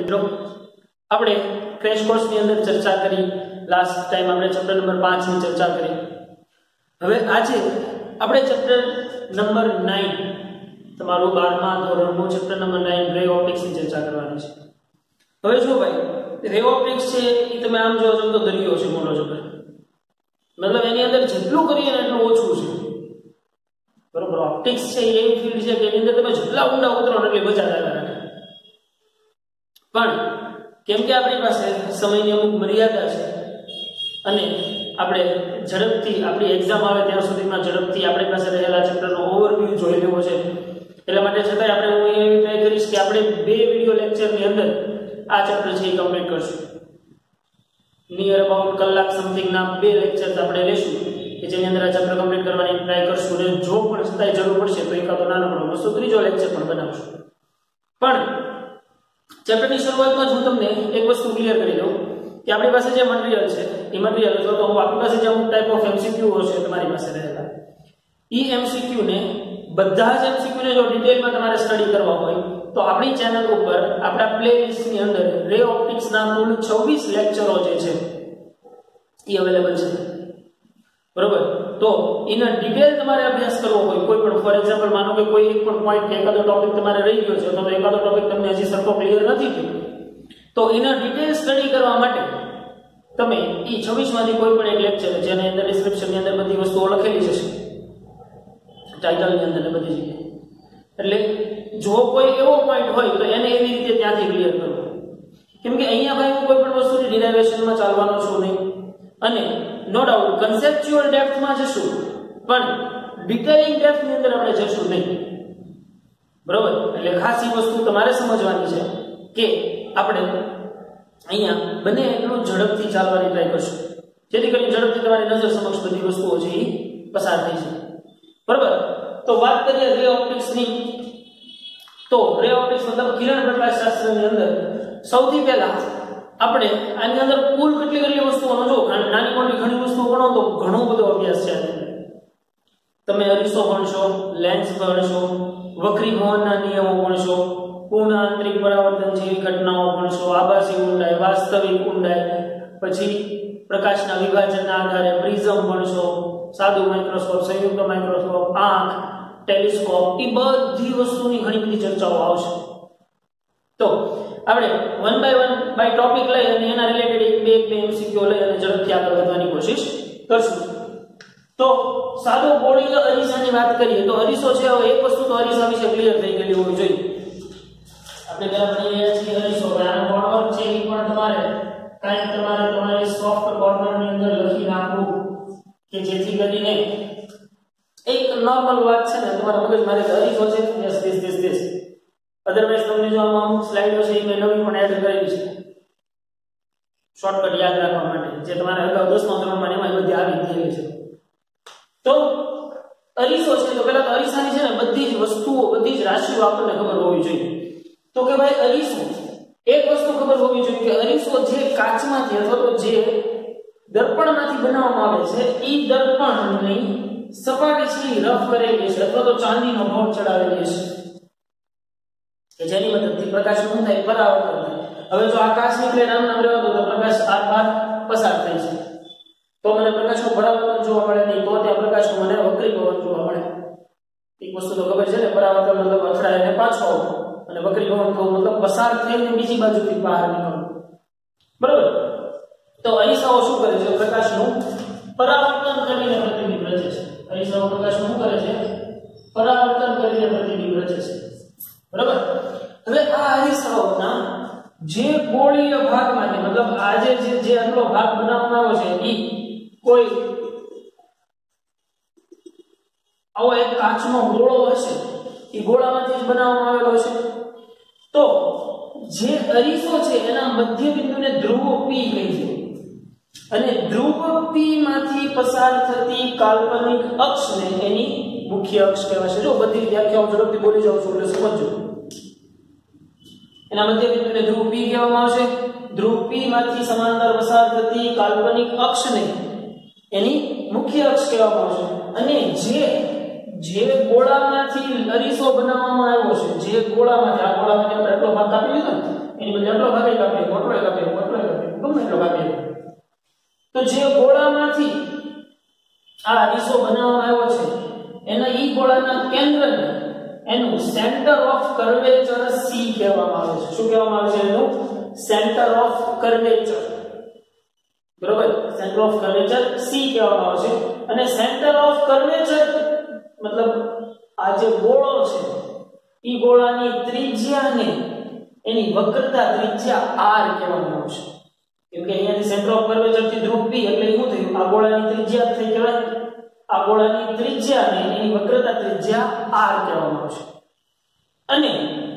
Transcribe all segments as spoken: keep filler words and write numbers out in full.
મિત્રો આપણે crash course ની અંદર ચર્ચા કરી લાસ્ટ ટાઈમ આપણે ચેપ્ટર નંબર પાંચ ની ચર્ચા કરી હવે આજે આપણે ચેપ્ટર નંબર નવ તમારું બારમા ધોરણનું ચેપ્ટર નંબર નવ રે ઓપ્ટિક્સ ની ચર્ચા કરવાની છે હવે જો ભાઈ રે ઓપ્ટિક્સ છે એ તમે આમ જોવો છો તો દરિયો છે મોટો છે મતલબ એની અંદર જેટલું કરીએ ને એટલું ઓછું છે બરોબર ઓપ્ટિક્સ છે એ ફીલ્ડ છે કે એની અંદર તમે જેટલા ઊંડા ઉતરો એટલે મજા આવે પણ કેમ કે આપણી પાસે સમયની અમુક મર્યાદા છે અને આપણે ઝડપથી આપણી એક્ઝામ આવે ત્યાં સુધીમાં ઝડપથી આપણી પાસે રહેલા ચેપ્ટરનો ઓવરવ્યુ જોઈ લેવો છે એટલા માટે છતાંય આપણે હું એવી ટ્રાય કરીશ કે આપણે બે વિડિયો લેક્ચરની અંદર આ ચેપ્ટર છે એ કમ્પ્લીટ કરશું નિયર અબાઉટ કલાક સમથિંગના બે લેક્ચર્સ આપણે લેશું કે જેની અંદર આ ચેપ્ટર કમ્પ્લીટ કરવાની ટ્રાય કરશું અને જો પણ છતાંય જરૂર પડશે તો એકાદો નાનકડો મસ્તો ત્રીજો લેક્ચર પણ બનાવશું પણ ચેપ્ટરની શરૂઆતમાં હું તમને એક વસ્તુ ક્લિયર કરી દઉં કે આપણી પાસે જે મટીરીયલ છે એ મટીરીયલ જો તો હું આપણી પાસે જે અમુક ટાઈપ ઓફ એમસીક્યુ હશે તમારી પાસે રહેલા ઈ એમસીક્યુ ને બધા જ એમસીક્યુ ને જો ડિટેલમાં તમારે સ્ટડી કરવા હોય તો આપણી ચેનલ ઉપર આપણા પ્લેલિસ્ટની અંદર રે ઓપ્ટિક્સ ના કુલ છવ્વીસ લેક્ચરો જે છે એ અવેલેબલ છે બરોબર તો એના ડિટેલ તમારે અભ્યાસ કરવો હોય કોઈ પણ ફોર એક્ઝામ્પલ માનો કે કોઈ એક પણ પોઈન્ટ એકાદો ટોપિક તમારે રહી ગયો છે તો એકાદો ટોપિક તમને હજી સરખો ક્લિયર નથી થયો તો એના ડિટેલ સ્ટડી કરવા માટે તમે એ છવ્વીસ માંથી કોઈ પણ એક લેક્ચર જેની અંદર ડિસ્ક્રિપ્શનની અંદર બધી વસ્તુઓ લખેલી છે ટાઇટલની અંદર બધી જગ્યાએ એટલે જો કોઈ એવો પોઈન્ટ હોય તો એને એવી રીતે ત્યાંથી ક્લિયર કરવો કેમ કે અહીંયા ભાઈ હું કોઈ પણ વસ્તુની ડિરાઇવેશનમાં ચાલવાનો છું નહીં અને નો ડાઉટ કન્સેપ્ચ્યુઅલ ડેપ્થમાં જશું પણ ડિટેલિંગ ડેપ્થની અંદર આપણે જશું નહીં બરોબર એટલે ખાસ એ વસ્તુ તમારે સમજવાની છે કે આપણે અહીંયા બને એટલું ઝડપથી ચાલવાની ટ્રાય કરશું જેથી કરીને ઝડપથી તમારી નજર સમક્ષ બધી વસ્તુઓ છે એ પસાર થઈ છે બરોબર તો વાત કરીએ રે ઓપ્ટિક્સની તો રે ઓપ્ટિક્સ મતલબ કિરણ પ્રકાશ શાસ્ત્રની અંદર સૌથી પહેલા આપણે આની અંદર કુલ કેટલી કેટલી વસ્તુઓનો જો નાની મોટી ઘણી વસ્તુઓ ગણો તો ઘણો બધો અભ્યાસ છે તમે અરીસો ભણશો લેન્સ ભણશો વક્રીભવનના નિયમો ભણશો પૂર્ણ આંતરિક પરાવર્તન જેવી ઘટનાઓ ભણશો આભાસી ઊંડાઈ વાસ્તવિક ઊંડાઈ પછી પ્રકાશના વિભાજનના આધારે પ્રિઝમ ભણશો સાદું માઇક્રોસ્કોપ સંયુક્ત માઇક્રોસ્કોપ આંખ ટેલિસ્કોપ એ બધી વસ્તુની ઘણી બધી ચર્ચાઓ આવશે તો આપણે one by one by topic લઈ અને એના રિલેટેડ એક બે એક બે એમસીક્યુ લઈ અને ઝડપથી આગળ વધવાની કોશિશ કરશું તો સાદો બોડીનો અરીસાની વાત કરીએ તો અરીસો છે હવે એક વસ્તુ તો અરીસા વિશે ક્લિયર થઈ ગયેલી હોવી જોઈએ આપણે પહેલા ભણી રહ્યા છીએ અરીસો આનો કોર્નર છે એ પણ તમારે કાંઈક તમારે તમારી સોફ્ટ કોર્નરની અંદર લખી નાખવું કે જેથી કરીને એક નોર્મલ વાત છે ને તમારા મગજ મારે અરીસો છે yes this this this otherwise તમને જો આમાં અમુક સ્લાઇડો છે એ મેં નવી પણ એડ કરેલી છે શોર્ટકટ યાદ રાખવા માટે જે તમારે અગાઉ દસમા ધોરણમાં એમાં બધી આવી ગયેલી છે તો અરીસો છે તો પહેલા તો અરીસાની છે ને બધી જ વસ્તુઓ બધી જ રાશિઓ આપણને ખબર હોવી જોઈએ તો કે ભાઈ અરીસો એક વસ્તુ ખબર હોવી જોઈએ કે અરીસો જે કાચમાંથી અથવા તો જે દર્પણમાંથી બનાવવામાં આવે છે એ દર્પણની સપાટી છે રફ કરેલી છે અથવા તો ચાંદીનો નોટ ચડાવેલી છે કે જેની મદદથી પ્રકાશ શું થાય પરાવર્તન થાય હવે જો આકાશ નીકળે નામ નામ રહેવા દો તો પ્રકાશ આર પાર પસાર થાય છે તો મને પ્રકાશનું પરાવર્તન જોવા મળે નહીં તો ત્યાં પ્રકાશનું મને વક્રીભવન જોવા મળે એક વસ્તુ તો ખબર છે ને પરાવર્તન મતલબ અથડાય અને પાછો આવવું અને વક્રીભવન થવું મતલબ પસાર થઈને બીજી બાજુથી બહાર નીકળવું બરોબર તો અરીસાઓ શું કરે છે પ્રકાશનું પરાવર્તન કરીને પ્રતિબિંબ રચે છે અરીસાઓ પ્રકાશનું શું કરે છે પરાવર્તન કરીને પ્રતિબિંબ રચે છે બરાબર હવે આ અરીસાઓના જે ગોળીય ભાગમાંથી મતલબ આ જે જે આટલો ભાગ બનાવવામાં આવ્યો છે ઈ કોઈ આવો એક કાચનો ગોળો હશે એ ગોળામાંથી જ બનાવવામાં આવેલો છે તો જે અરીસો છે એના મધ્ય બિંદુને ધ્રુવ પી કહે છે અને ધ્રુવ પી માંથી પસાર થતી કાલ્પનિક અક્ષને એની મુખ્ય અક્ષ કહેવાય છે જો બધી વ્યાખ્યાઓ ઝડપથી બોલી જાઉં છું એટલે સમજો એના મધ્ય બિંદુને ધ્રુવ પી કહેવામાં આવશે ધ્રુવ પી માંથી સમાંતર પસાર થતી કાલ્પનિક અક્ષને એની મુખ્ય અક્ષ કહેવામાં આવશે અને જે જે ગોળામાંથી અરીસો બનાવવામાં આવ્યો છે જે ગોળામાંથી આ ગોળામાંથી આપણે એટલો ભાગ કાપી લીધો ને એની બદલે આટલો ભાગ કાપીએ, મોટો કાપીએ, મોટો કાપીએ, ગમે એટલો કાપીએ. તો જે ગોળામાંથી આ અરીસો બનાવવામાં આવ્યો છે એના ઈ ગોળાના કેન્દ્રને એનું સેન્ટર ઓફ કર્વેચર સી કહેવામાં આવે છે. શું કહેવામાં આવે છે? એનું સેન્ટર ઓફ કર્વેચર. બરોબર, સેન્ટર ઓફ કર્વેચર સી કહેવામાં આવે છે. અને સેન્ટર ઓફ કર્વેચર મતલબ આ જે ગોળો છે ઈ ગોળાની ત્રિજ્યાને એની વક્રતા ત્રિજ્યા r કહેવામાં આવે છે. કેમ કે અહીંયાથી સેન્ટર ઓફ કર્વેચર થી ધ્રુવ p એટલે શું થયું? આ ગોળાની ત્રિજ્યા થઈ કહેવાય. આ ગોળાની ત્રિજ્યાને એની વક્રતા ત્રિજ્યા r કહેવામાં આવે છે. અને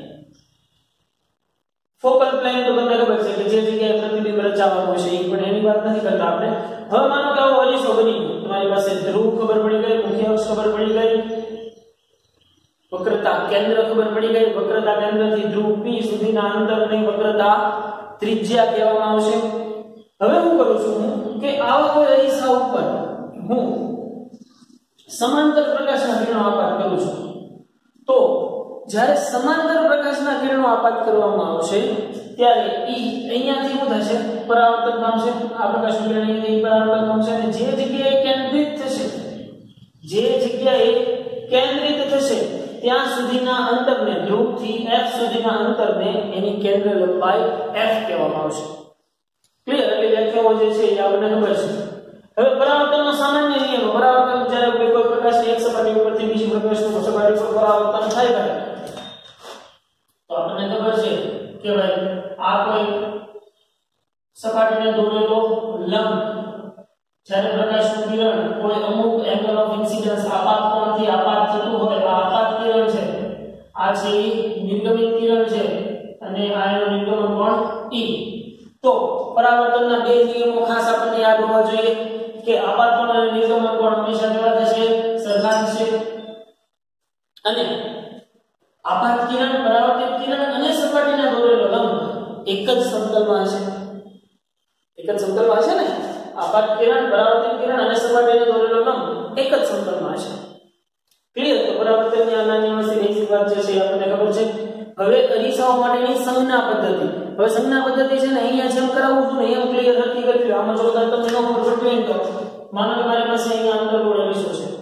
ફોકલ પ્લેન તો તમને ખબર છે કે જે જગ્યાએ પ્રતિબિંબ રચાવાનું છે એ પણ એની વાત નથી કરતા આપણે. હવે માનો કે આવો અરીસો બની ગયો, તમારી પાસે ધ્રુવ ખબર પડી ગઈ, મુખ્ય અક્ષ ખબર પડી ગઈ, વક્રતા કેન્દ્ર ખબર પડી ગઈ, વક્રતા કેન્દ્રથી ધ્રુવ p સુધીના અંતરની વક્રતા ત્રિજ્યા કહેવામાં આવશે. હવે હું કરું છું કે આવા કોઈ અરીસા ઉપર હું સમાંતર પ્રકાશના કિરણો આપાત કરું છું. તો જ્યારે સમાંતર પ્રકાશના કિરણો આપાત કરવામાં આવશે ત્યારે ઈ અહીંયાથી શું થશે? પરાવર્તન પામશે. આ પ્રકાશનું કિરણ અહીંયાથી પરાવર્તન પામશે અને જે જગ્યાએ કેન્દ્રિત થશે, જે જગ્યાએ કેન્દ્રિત થશે ત્યાં સુધીના અંતરને, ધ્રુવથી f સુધીના અંતરને એની કેન્દ્ર લંબાઈ f કહેવામાં આવશે. ક્લિયર? એટલે વ્યાખ્યાઓ જે છે એ આપણને ખબર છે. હવે પરાવર્તનનો સામાન્ય નિયમ, પરાવર્તન જ્યારે કોઈ પ્રકાશ એક સપાટી ઉપરથી બીજી પ્રકાશની સપાટી પર પરાવર્તન થાય કરે તો આપણને ખબર છે કે ભાઈ આ કોઈ સપાટીને દોરેલો લંબ જ્યારે પ્રકાશનું કિરણ કોઈ અમુક એંગલ ઓફ ઇન્સિડન્સ આપાત કોણથી આપાત થતું હોય, આ આપાત કિરણ છે, આ છે નિર્ગમિત કિરણ છે અને આ એનો નિર્ગમન કોણ e. તો પરાવર્તનના બે નિયમો ખાસ આપણને યાદ હોવા જોઈએ કે આપાત કોણ અને નિર્ગમન કોણ હંમેશા કેવા થશે? સરખા થશે. અને આપાત કિરણ, પરાવર્તિત કિરણ અને સપાટીના દોરેલો લંબ એક જ સમતલમાં હશે. એક જ સમતલમાં હશે ને? આપાત કિરણ, પરાવર્તિત કિરણ અને સપાટીને દોરેલો લંબ એક જ સમતલમાં હશે. ક્લિયર? તો પરાવર્તનની આ નાની વસ્તી બેઝિક વાત જે છે આપણને ખબર છે. હવે અરીસાઓ માટેની સંજ્ઞા પદ્ધતિ. હવે સંજ્ઞા પદ્ધતિ છે ને અહીંયા જેમ કરાવું છું ને એમ ક્લિયર નથી કરવી. આમાં જો તમને ન ખબર પડતી હોય તો માનો કે મારી પાસે અહીંયા અંતર્ગોળ અરીસો છે.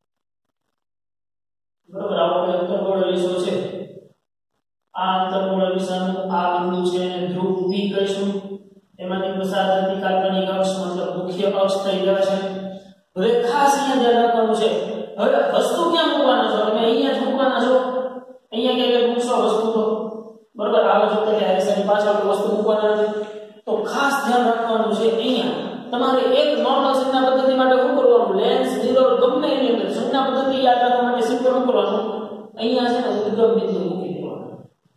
બરોબર, આવો કોઈ અંતર્ગોળ અરીસો છે. આ અંતર્ગોળ અરીસાનું આ બિંદુ છે અને ધ્રુવ p કહીશું. એમાંથી પસાર થતી કાલ્પનિક અક્ષ મતલબ મુખ્ય અક્ષ થઈ ગયા છે. હવે ખાસ અહીંયા ધ્યાન રાખવાનું છે, હવે વસ્તુ ક્યાં મૂકવાના છો? તમે અહીંયા જ મૂકવાના છો. અહીંયા ક્યાં મૂકશો વસ્તુ? તો બરોબર આ વખતે કે અરીસાની પાછળ વસ્તુ મૂકવાના નથી. તો ખાસ ધ્યાન રાખવાનું છે અહીંયા તમારે એક નોર્મલ સંજ્ઞા પદ્ધતિ માટે શું કરવાનું? લેન્સ, મિરર ગમે એની અંદર સંજ્ઞા પદ્ધતિ યાદ રાખવા માટે સિમ્પલ શું કરવાનું? અહીંયા છે ને ઉદ્ગમ બિંદુ મૂકી દેવાનું.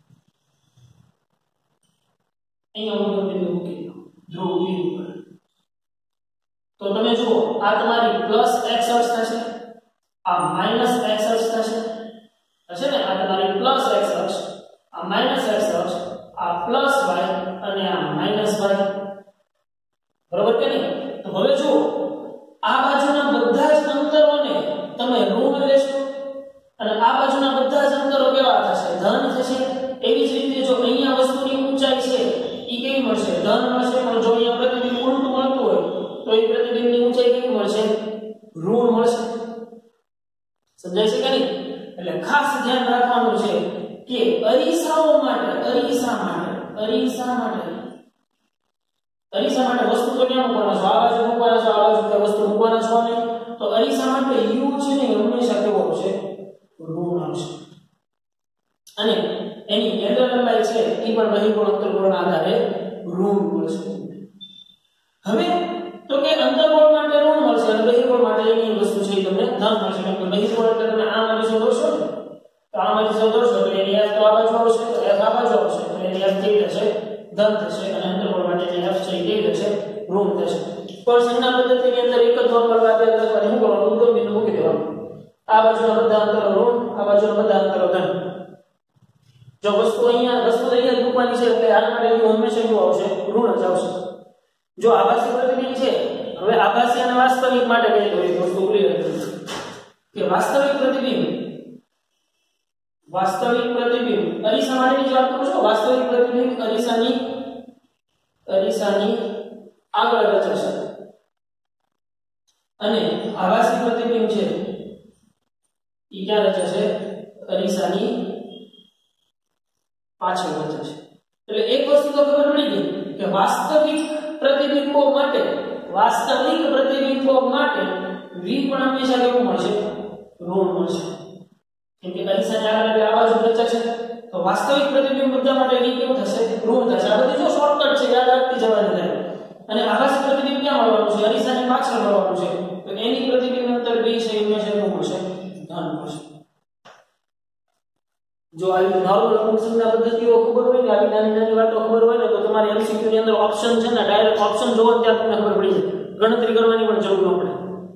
અહીંયા ઉદ્ગમ બિંદુ મૂકી દો ધ્રુવ p ઉપર. તો તમે જુઓ આ તમારી પ્લસ x અક્ષ થશે, આ માઈનસ x અક્ષ થશે. હશે ને? આ તમારી પ્લસ x અક્ષ, આ માઈનસ x અક્ષ, આ પ્લસ y અને આ માઈનસ y. બરોબર કે નહીં? તો હવે જુઓ આ બાજુના બધા જ અંતરોને તમે ઋણ લેશો અને આ બાજુના બધા જ અંતરો કેવા થશે? ધન થશે. એવી જ રીતે જો અહીંયા વસ્તુની ઊંચાઈ છે ઈ કેવી મળશે? ધન મળશે. પણ જો અહીંયા પ્રતિબિંબ ઉલટું મળતું હોય તો એ પ્રતિબિંબની ઊંચાઈ કેવી મળશે? ઋણ મળશે. સમજાય છે કે નહીં? એટલે ખાસ ધ્યાન રાખવાનું છે કે અરીસાઓ માટે, અરીસા માટે, અરીસા માટે અરીસા માટે વસ્તુ તો ક્યાં મૂકવાના છો? આ બાજુ મૂકવાના છો, આ બાજુ કે વસ્તુ મૂકવાના છો નહીં. તો અરીસા માટે u છે ને હંમેશા કેવો આવશે? ઋણ આવશે. અને એની કેન્દ્ર લંબાઈ છે એ પણ બહિર્ગોળ અંતર્ગોળના આધારે ઋણ મળશે. હવે તો કે અંતર્ગોળ માટે ઋણ મળશે અને બહિર્ગોળ માટે એની વસ્તુ છે તમને ધન મળશે. કેમ કે બહિર્ગોળ એટલે તમે આમ અરીસો દોરશો ને તો આમ અરીસો દોરશો તો એની f તો આ બાજુ આવશે, તો f આ બાજુ આવશે, તો એની f કેવી થશે? ધન થશે. અને અંતર્ગોળ માટે જે f છે એ કેવી થશે? ઋણ થશે. પણ સંજ્ઞા પદ્ધતિની અંદર એક જ નોર્મલ વાત યાદ રાખવાની, શું કરવાનું? ઉદ્ગમ બિંદુ મૂકી દેવાનું. આ બાજુના બધા અંતરો ઋણ, આ બાજુના બધા અંતરો ધન. જો વસ્તુ અહીંયા વસ્તુ અહીંયા મૂકવાની છે એટલે આના માટે u હંમેશા શું આવશે? ઋણ જ આવશે. જો આભાસી પ્રતિબિંબ છે, હવે આભાસી અને વાસ્તવિક માટે કઈ તો એક વસ્તુ ક્લિયર કે વાસ્તવિક પ્રતિબિંબ વાસ્તવિક પ્રતિબિંબ અરીસા માટેની વાત કરું છું વાસ્તવિક પ્રતિબિંબ અરીસાની અરીસાની આગળ રચાશે અને આભાસી પ્રતિબિંબ છે ઈ ક્યાં રચાશે અરીસાની પાછળ રચાશે એટલે એક વસ્તુ તો ખબર પડી ગઈ કે વાસ્તવિક પ્રતિબિંબો માટે વાસ્તવિક પ્રતિબિંબો માટે v પણ હંમેશા કેવું મળશે ઋણ મળશે કેમ કે અરીસાની આગળ એટલે આ બાજુ રચાશે તો વાસ્તવિક પ્રતિબિંબ બધા માટે v કેવું થશે ઋણ થશે આ બધી જો શોર્ટકટ છે યાદ રાખતી જવાની રહે અને આભાસી પ્રતિબિંબ ક્યાં મળવાનું છે અરીસાની પાછળ મળવાનું છે તો એની પ્રતિબિંબ અંતર v છે એમાં શું મળશે ધન મળશે જો આવી નોર્મલ ફંક્શનના પદ્ધતિઓ ખબર હોય ને આવી નાની નાની વાતો ખબર હોય ને તો તમારી એમસીક્યુ ની અંદર ઓપ્શન છે ને ડાયરેક્ટ ઓપ્શન જોવો ત્યાં તમને ખબર પડી જાય ગણતરી કરવાની પણ જરૂર ન પડે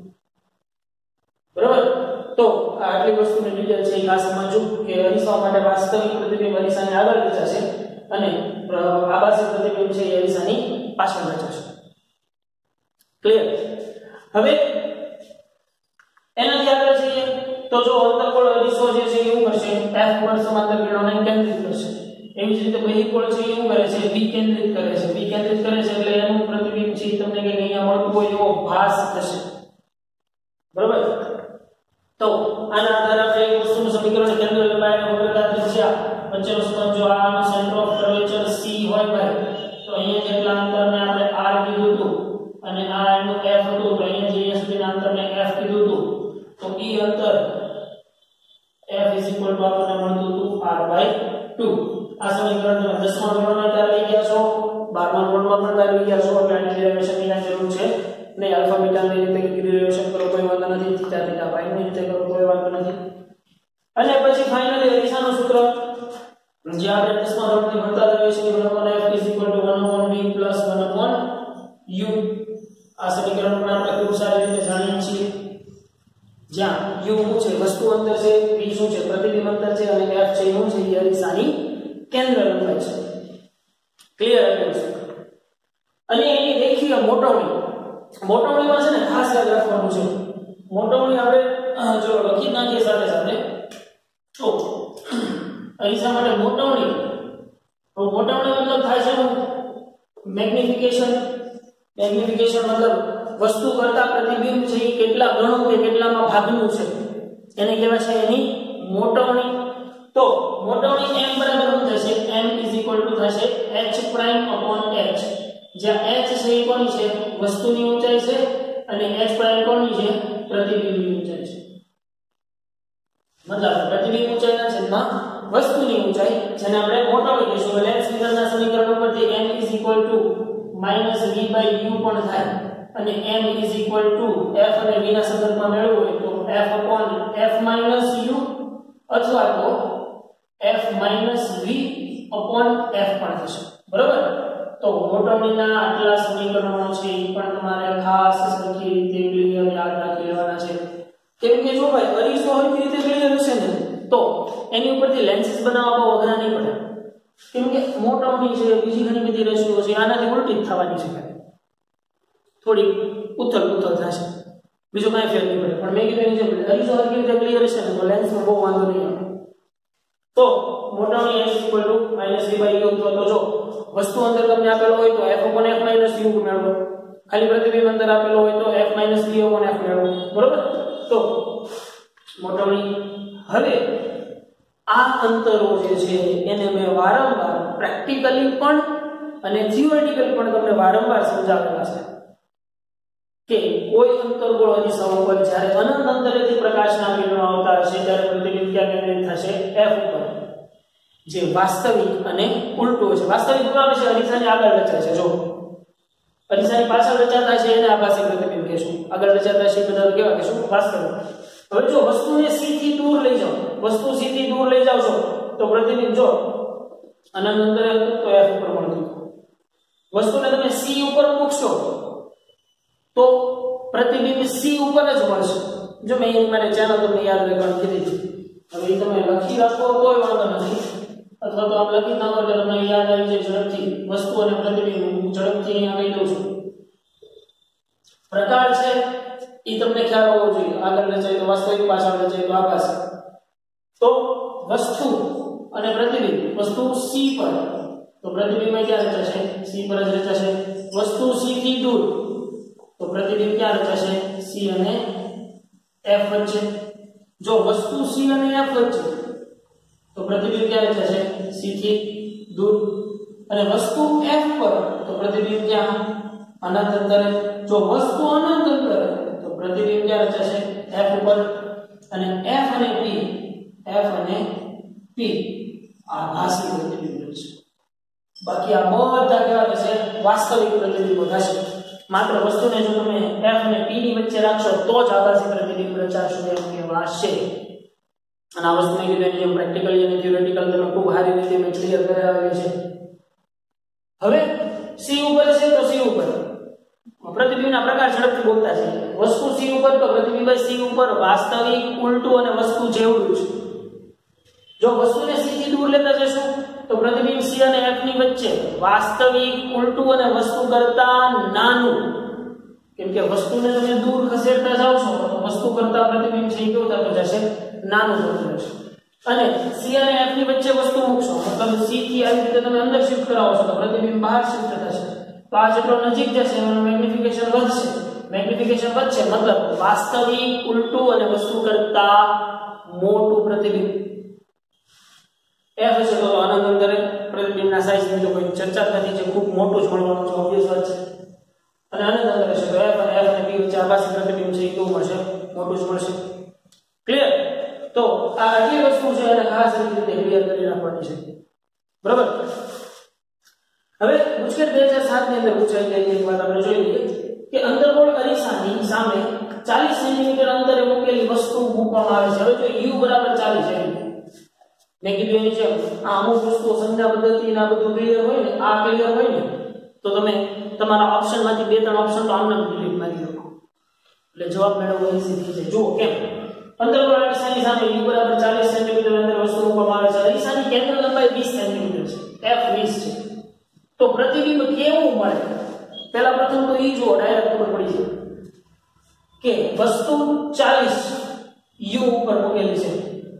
બરાબર તો આ આટલી વસ્તુની ડિટેલ છે આ સમજવું કે અરીસા માટે વાસ્તવિક પ્રતિબિંબ અરીસાની આગળ રચાશે અને આભાસી પ્રતિબિંબ છે એ અરીસાની પાછળ રચાશે ક્લિયર હવે એનાથી આગળ જઈએ તો જો અંતર્ગોળ અરીસો જે છે એવું કરશે f પર સમાંતર કિરણોને કેન્દ્રિત કરશે એવી જ રીતે બહિર્ગોળ છે એવું કરે છે વિકેન્દ્રિત કરે છે વિકેન્દ્રિત કરે છે એટલે એનું પ્રતિબિંબ છે તમને કે અહીંયા મળતું હોય એવો ભાસ થશે બરાબર તો આના આધારે આપણે એક વસ્તુનું સમીકરણ કેન્દ્ર લંબાઈ અને વક્રતા ત્રિજ્યા વચ્ચેનો સંબંધ જો આ સેન્ટર ઓફ કર્વેચર c હોય ભાઈ તો અહીંયા જેટલા અંતરને આપણે r કીધું હતું અને આ એનું f હતું તો અહીંયા જે સુધીના અંતરને f કીધું હતું તો e અંતર f આપણને મળતું હતું r by two આ સમીકરણ તમે દસમા ધોરણમાં તારી ગયા છો બારમા ધોરણમાં પણ તારી ગયા છો એટલે આની ડેરિવેશનની કાંઈ જરૂર છે નહીં આલ્ફા બીટા ની રીતે ડેરિવેશન કરો કોઈ વાંધો નથી થીટા થીટા પાઈ ની રીતે કરો કોઈ વાંધો નથી અને પછી ફાઇનલી અરીસાનું સૂત્ર જે આપણે દસમા ધોરણથી ભણતા રહીએ છીએ one upon f is equal to one upon v plus one upon u આ સમીકરણ પણ આપણે ખૂબ સારી રીતે જાણીએ છીએ જ્યાં u શું છે વસ્તુ અંતર છે v શું છે પ્રતિબિંબ અંતર છે અને f છે શું છે એ અરીસાની કેન્દ્ર લંબાઈ છે ક્લિયર છે અને એની રેખીય મોટવણી મોટવણીમાં છે ને ખાસ યાદ રાખવાનું છે મોટવણી આપણે જો લખી નાખીએ સાથે સાથે તો અરીસા માટે મોટવણી તો મોટવણી મતલબ થાય છે મેગ્નિફિકેશન મેગ્નિફિકેશન મતલબ વસ્તુ કરતા પ્રતિબિંબ છે એ કેટલા ગણું કે કેટલામાં ભાગનું છે એને કહેવાય છે એની મોટવણી તો મોટવણી m બરાબર શું થશે m થશે h પ્રાઇમ upon h જ્યાં h છે એ કોની છે વસ્તુની ઊંચાઈ છે અને h પ્રાઇમ કોની છે પ્રતિબિંબની ઊંચાઈ છે મતલબ પ્રતિબિંબ ઊંચાઈના છેદમાં વસ્તુની ઊંચાઈ જેને આપણે મોટવણી કહીશું લેન્સ મિરરના સમીકરણ ઉપરથી m minus v by u પણ થાય અને m is equal to f અને v ના સંદર્ભમાં મેળવવું હોય તો f upon f minus u અથવા તો f minus v upon f પણ થશે બરાબર તો મોટવણીના આટલા સમીકરણો છે એ પણ તમારે ખાસ સરખી રીતે ક્લિયર યાદ રાખી લેવાના છે કેમ કે જો ભાઈ અરીસો હરખી રીતે ક્લિયર હશે ને તો એની ઉપરથી લેન્સીસ બનાવવા બહુ અઘરા નહીં પડે કેમ કે મોટવણી છે બીજી ઘણી બધી રેશિયો છે આનાથી ઉલટી જ થવાની છે થોડી ઉથલ પુથલ થશે બીજો કાંઈ ફેર નહીં પડે પણ મેં કીધું એની જેમ અરીસો હરખી રીતે ક્લિયર હશે ને તો લેન્સમાં બહુ વાંધો નહીં આવે તો મોટવણી s equal to minus v by u તો જો વસ્તુ અંદર તમને આપેલો હોય તો f upon f minus u મેળવો ખાલી પ્રતિબિંબ અંદર આપેલો હોય તો f minus v upon f મેળવો બરોબર તો મોટવણી હવે આ અંતરો જે છે એને મેં વારંવાર પ્રેક્ટિકલી પણ અને થિયોરેટિકલી પણ તમને વારંવાર સમજાવેલા છે કે કોઈ અંતર્ગોળ અરીસા ઉપર જ્યારે અનંત અંતરેથી પ્રકાશના કિરણો આવતા હશે ત્યારે પ્રતિબિંબ ક્યાં કેન્દ્રિત થશે f ઉપર જે વાસ્તવિક અને ઉલટો છે વાસ્તવિક ઉપર છે અરીસાની આગળ રચાય છે જો અરીસાની પાછળ રચાતા છે એને આભાસી પ્રતિબિંબ કહેશું આગળ રચાતા છે બધા કેવા કહેશું વાસ્તવિક હવે જો વસ્તુને c થી દૂર લઈ જાઓ વસ્તુ c થી દૂર લઈ જાવ છો તો પ્રતિબિંબ જો અનંત અંતરે હતું તો f ઉપર મળતું વસ્તુને તમે c ઉપર મૂકશો તો પ્રતિબિંબ c ઉપર જ મળશે જો મેં અહીં મારે ચેનલ તમને યાદ રાખવાનું કીધી હવે એ તમે લખી રાખો કોઈ વાંધો નથી અથવા તો આમ લખી નાખો એટલે તમને યાદ આવી જાય ઝડપથી વસ્તુ અને પ્રતિબિંબ ઝડપથી અહીંયા કહી દઉં છું પ્રકાર છે એ તમને ખ્યાલ હોવો જોઈએ આગળ રચાય તો વાસ્તવિક પાછળ રચાય તો આભાસી તો વસ્તુ અને પ્રતિબિંબ, વસ્તુ C પર તો પ્રતિબિંબ ક્યાં રચાશે? C પર જ રચાશે. વસ્તુ C થી દૂર તો પ્રતિબિંબ ક્યાં રચાશે? C અને F વચ્ચે. જો વસ્તુ C અને F વચ્ચે તો પ્રતિબિંબ ક્યાં રચાશે? C થી દૂર. અને વસ્તુ F પર તો પ્રતિબિંબ ક્યાં? અનંત અંતરે. જો વસ્તુ અનંત અંતરે તો પ્રતિબિંબ ક્યાં રચાશે? F ઉપર. અને F અને P, F અને P આ ભાષી પ્રતિબિંબ છે. બાકી આ બધા કેવા થશે? વાસ્તવિક પ્રતિબિંબો થશે. માત્ર વસ્તુને જો તમે F અને P ની વચ્ચે રાખશો તો જ આભાસી પ્રતિબિંબ રચાશે એમ કહેવાશે. અને આ વસ્તુને કીધું એની જેમ પ્રેક્ટિકલી અને થિયોરેટિકલ તમે ખૂબ સારી રીતે મેં ક્લિયર કરાવેલી છે. હવે C ઉપર છે તો C ઉપર પ્રતિબિંબના પ્રકાર ઝડપથી બોલતા છે. વસ્તુ C ઉપર તો પ્રતિબિંબ C ઉપર વાસ્તવિક, ઉલટું અને વસ્તુ જેવડું છે. જો વસ્તુને C થી દૂર લેતા જશું તો પ્રતિબિંબ C અને F ની વચ્ચે વાસ્તવિક, ઉલટું અને વસ્તુ કરતા નાનું. કેમ કે વસ્તુને તમે દૂર ખસેડતા જાવ છો તો વસ્તુ કરતા પ્રતિબિંબ છે કેવું થતું જશે? નાનું થતું જશે. અને C અને F ની વચ્ચે વસ્તુ મૂકશો મતલબ C થી આવી રીતે તમે અંદર શિફ્ટ કરાવો છો તો પ્રતિબિંબ બહાર શિફ્ટ થશે. તો આ જેટલો નજીક જશે એનું મેગ્નિફિકેશન વધશે. મેગ્નિફિકેશન વધશે મતલબ વાસ્તવિક, ઉલટું અને વસ્તુ કરતા મોટું પ્રતિબિંબ. F હશે તો અનંત અંતરે પ્રતિબિંબના સાઈઝની તો કોઈ ચર્ચા નથી, છે ખૂબ મોટું જ મળવાનું છે, ઓબ્વિયસ વાત છે. અને અનંત અંતરે છે તો F અને F અને P વચ્ચે આભાસી પ્રતિબિંબ છે એ કેવું મળશે? મોટું જ મળશે. ક્લિયર? તો આ આટલી વસ્તુ છે અને ખાસ રીતે ક્લિયર કરી રાખવાની છે. બરાબર? હવે ગુજકેટ બે હજાર સાત ની અંદર પૂછાઈ ગઈ એક વાત આપણે જોઈ લઈએ કે અંતર્ગોળ અરીસાની સામે ચાલીસ સેન્ટીમીટર અંતરે મૂકેલી વસ્તુ મૂકવામાં આવે છે. હવે જો U બરાબર ચાલીસ છે મેં કીધું એની જેમ આ અમુક વસ્તુઓ સંખ્યા પદ્ધતિ ના બધું ક્લિયર હોય ને, આ ક્લિયર હોય ને તો તમે તમારા ઓપ્શનમાંથી બે ત્રણ ઓપ્શન તો આમને ડિલીટ મારી દો એટલે જવાબ મેળવવો ઈઝી થઈ જાય. જુઓ કેમ? અંતર્ગોળ અરીસાની સામે U બરાબર ચાલીસ સેન્ટીમીટર અંતરે વસ્તુ મૂકવામાં આવે છે. અરીસાની કેન્દ્ર લંબાઈ વીસ સેન્ટીમીટર છે, F વીસ છે. તો પ્રતિબિંબ કેવું મળે? પહેલા પ્રથમ તો ઈ જુઓ, ડાયરેક્ટ ખબર પડી જાય કે વસ્તુ ચાલીસ U ઉપર મૂકેલી છે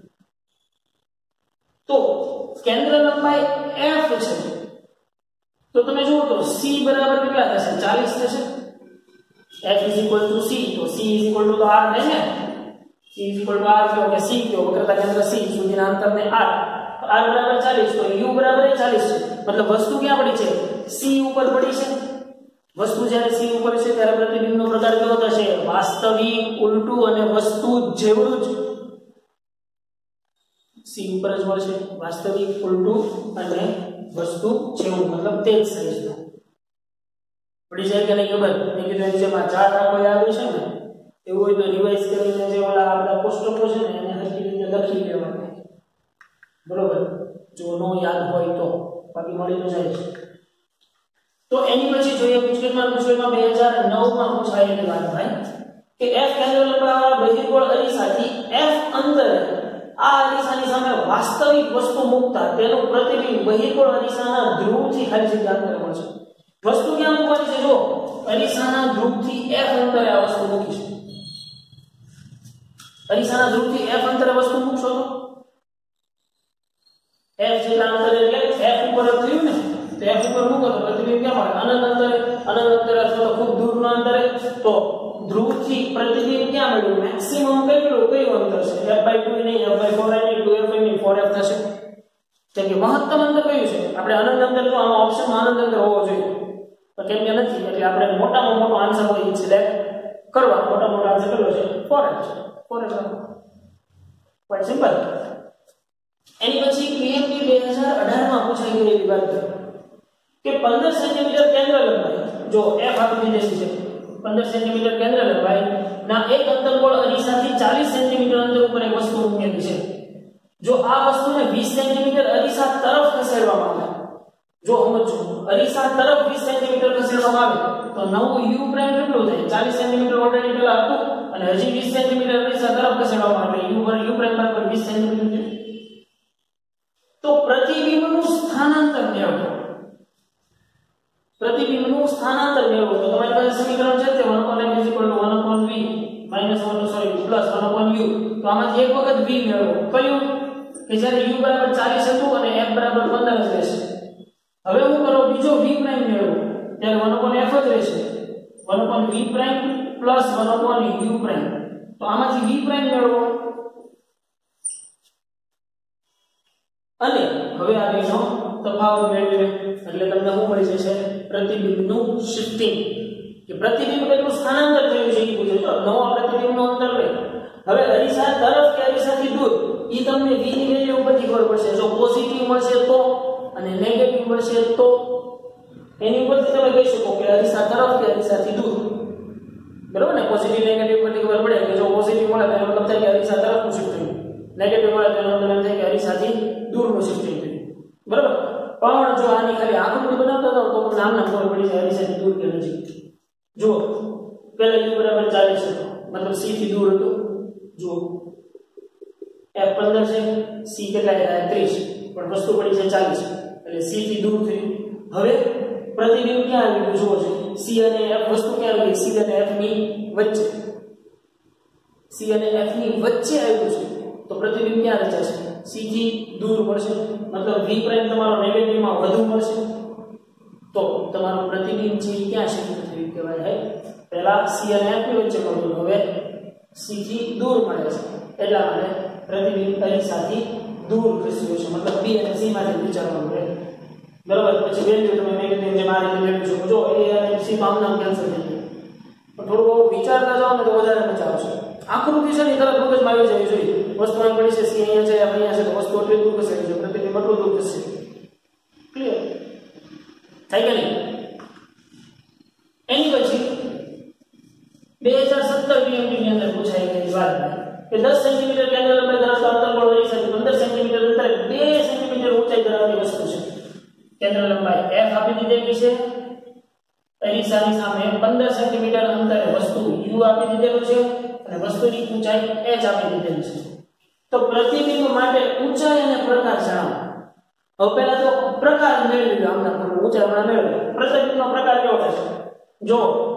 તો કેન્દ્ર લંબાઈ F છે. તો તમે જુઓ તો C બરાબર કેટલા થશે? ચાલીસ થશે. F is equal to C તો C is equal to R થાય ને? C is equal to R કયો કે C કયો વક્રતા કેન્દ્ર C સુધીના અંતરને R. R બરાબર ચાલીસ તો U બરાબર ચાલીસ છે. મતલબ વસ્તુ ક્યાં પડી છે? C ઉપર પડી છે. વસ્તુ જ્યારે C ઉપર છે ત્યારે પ્રતિબિંબનો પ્રકાર કેવો થશે? વાસ્તવિક, ઉલટું અને વસ્તુ જેવડું જ. C ઉપર જ મળશે વાસ્તવિક, ઉલટું અને વસ્તુ જેવું મતલબ તે જ સાઈઝનું પડી જાય કે નહીં? ખબર મેં કીધું જેમાં ચાર આંકડો આવે છે ને એવું હોય તો રિવાઇઝ કરીને જે ઓલા આપણા કોષ્ટકો છે ને એને હરખી રીતે લખી લેવાના. બરોબર? જો નો યાદ હોય તો બાકી મળી તો જાય છે. તો એની પછી જોઈએ ગુજકેટમાં ગુજકેટમાં બે હજાર નવ માં પૂછાયેલી વાત ભાઈ કે F કેન્દ્ર લંબાઈવાળા બહિર્ગોળ અરીસાથી F અંતરે આ અરીસાની સામે વાસ્તવિક વસ્તુ મૂકતા તેનું પ્રતિબિંબ બહિર્ગોળ અરીસાના ધ્રુવથી ખાલી જગ્યા અંતરે મળશે. વસ્તુ ક્યાં મૂકવાની છે? જો અરીસાના ધ્રુવથી F અંતરે આ વસ્તુ મૂકી છે. અરીસાના ધ્રુવથી F અંતરે વસ્તુ મૂકશો તો F જેટલા અંતરે એટલે F ઉપર થયું ને તો F ઉપર મૂકો તો પ્રતિબિંબ ક્યાં મળે? અનંત અંતરે. અનંત અંતરે અથવા તો ખૂબ દૂરના અંતરે. તો ધ્રુવથી પ્રતિબિંબ ક્યાં મળ્યું? મેક્સિમમ કેટલું કયું અંતર છે? F by two નહીં, F by four નહીં, two F નહીં, four F થશે. કેમ કે મહત્તમ અંતર કયું છે? આપણે અનંત અંતર તો આમાં ઓપ્શનમાં અનંત અંતર હોવો જોઈએ તો કેમ કે નથી એટલે આપણે મોટામાં મોટો આન્સર હોય એ સિલેક્ટ કરવા. મોટા મોટો આન્સર કયો છે? four F છે. four F quite simple. એની પછી પીએમપી બે હજાર અઢાર માં પૂછાઈ ગયેલી વાત કે પંદર સેન્ટીમીટર કેન્દ્ર લંબાઈ જો F આપી દીધી છે પંદર સેન્ટીમીટર કેન્દ્ર લંબાઈ ના એક અંતર્ગોળ અરીસાથી ચાલીસ સેન્ટીમીટર અંતર ઉપર એક વસ્તુ મૂકેલી છે. જો આ વસ્તુને વીસ સેન્ટીમીટર અરીસા તરફ ખસેડવામાં આવે, જો સમજો અરીસા તરફ વીસ સેન્ટીમીટર ખસેડવામાં આવે તો નવું U પ્રાઇમ કેટલું થાય? ચાલીસ સેન્ટીમીટર ઓલરેડી પેલા હતું અને હજી વીસ સેન્ટીમીટર અરીસા તરફ ખસેડવામાં આવે U પર U પ્રાઇમ બરાબર વીસ સેન્ટીમીટર. તો પ્રતિબિંબનું સ્થાનાંતર મેળવો. પ્રતિબિંબનું સ્થાનાંતર મેળવો તો તમારી પાસે સમીકરણ છે તે one upon f is equal to one upon v minus one sorry plus one upon u. તો આમાંથી એક વખત v મેળવો. કયું? કે જ્યારે u બરાબર ચાલીસ હતું અને f બરાબર પંદર જ રહેશે. હવે હું કરો બીજો v પ્રાઇમ મેળવો ત્યારે one upon f જ રહેશે. one upon v prime plus one upon u prime. તો આમાંથી v પ્રાઇમ મેળવો અને હવે આ બેનો તફાવત મેળવીએ એટલે તમને શું મળી જશે? પ્રતિબિંબનું શિફ્ટિંગ, કે પ્રતિબિંબ કેટલું સ્થાનાંતર થયું છે એ પૂછે. તો નવા પ્રતિબિંબનું અંતર લે. હવે અરીસા તરફ કે અરીસાથી દૂર ઈ તમને v ની વેલ્યુ ઉપરથી ખબર પડશે. જો પોઝિટિવ મળશે તો અને નેગેટિવ મળશે તો એની ઉપરથી તમે કહી શકો કે અરીસા તરફ કે અરીસાથી દૂર. બરોબર ને? પોઝિટિવ નેગેટિવ પરથી ખબર પડે કે જો પોઝિટિવ મળે તો એનો મતલબ થાય કે અરીસા તરફનું શિફ્ટિંગ, નેગેટિવ મળે તો એનો મતલબ થાય કે અરીસાથી દૂરનું શિફ્ટિંગ થયું. બરોબર? પણ જો આની ખાલી આકૃતિ બનાવતા તો તો નામ નામ ખબર પડી જાય અરીસાથી દૂર કે નજીક. જો પહેલા u બરાબર ચાલીસ હતો મતલબ c થી દૂર હતું. જો f પંદર છે, c કેટલા ત્રીસ, પણ વસ્તુ પડી છે ચાલીસ એટલે c થી દૂર થયું. હવે પ્રતિબિંબ ક્યાં આવી ગયું? જુઓ છે c અને f વસ્તુ ક્યાં આવી ગઈ? c અને f ની વચ્ચે. c અને f ની વચ્ચે આવ્યું છે તો પ્રતિબિંબ ક્યાં રચાશે? c થી દૂર મળશે મતલબ v પ્રાઇમ તમારો નેગેટિવ માં વધુ મળશે. તો તમારો પ્રતિબિંબ છે ક્યાં શિફ્ટ થયું કહેવાય છે? પહેલા c અને f ની વચ્ચે મળ્યું, હવે c થી દૂર મળે છે એટલા માટે પ્રતિબિંબ અરીસાથી દૂર ખસ્યું છે. મતલબ b અને c માંથી વિચારવાનું રહે. બરોબર? પછી વેલ્યુ તમે નેગેટિવ જે મારી મેળવી શકો. જો a અને c માં નામ કેન્સલ થઈ જાય. પણ થોડું બહુ વિચારતા જાઓ ને તો વધારે મજા આવશે. આકૃતિ છે ને તરત મગજમાં આવી જવી જોઈએ. વસ્તુ અહીં પડી છે, c અહીંયા છે, f અહીંયા છે, તો વસ્તુ એટલી દૂર ખસે છે, પ્રતિબિંબ એટલું દૂર ખસે. ક્લિયર થાય કે નહીં? એની પછી બે હજાર સત્તર પીએમટી ની અંદર પૂછાઈ ગઈ વાત કે દસ સેન્ટીમીટર કેન્દ્ર લંબાઈ ધરાવતા અંતર્ગોળ અરીસાથી પંદર સેન્ટીમીટર અંતરે બે સેન્ટીમીટર ઊંચાઈ ધરાવતી વસ્તુ છે. કેન્દ્ર લંબાઈ f આપી દીધેલી છે, અરીસાની સામે પંદર સેન્ટીમીટર અંતરે વસ્તુ u આપી દીધેલું છે અને વસ્તુની ઊંચાઈ h આપી દીધેલી છે. તો પ્રતિબિંબ માટે ઊંચાઈ અને પ્રકાર જણાવો. હવે પહેલા તો પ્રકાર મેળવી લો. આમના પર ઊંચાઈ હમણાં મેળવો. પ્રતિબિંબનો પ્રકાર કેવો થશે? જો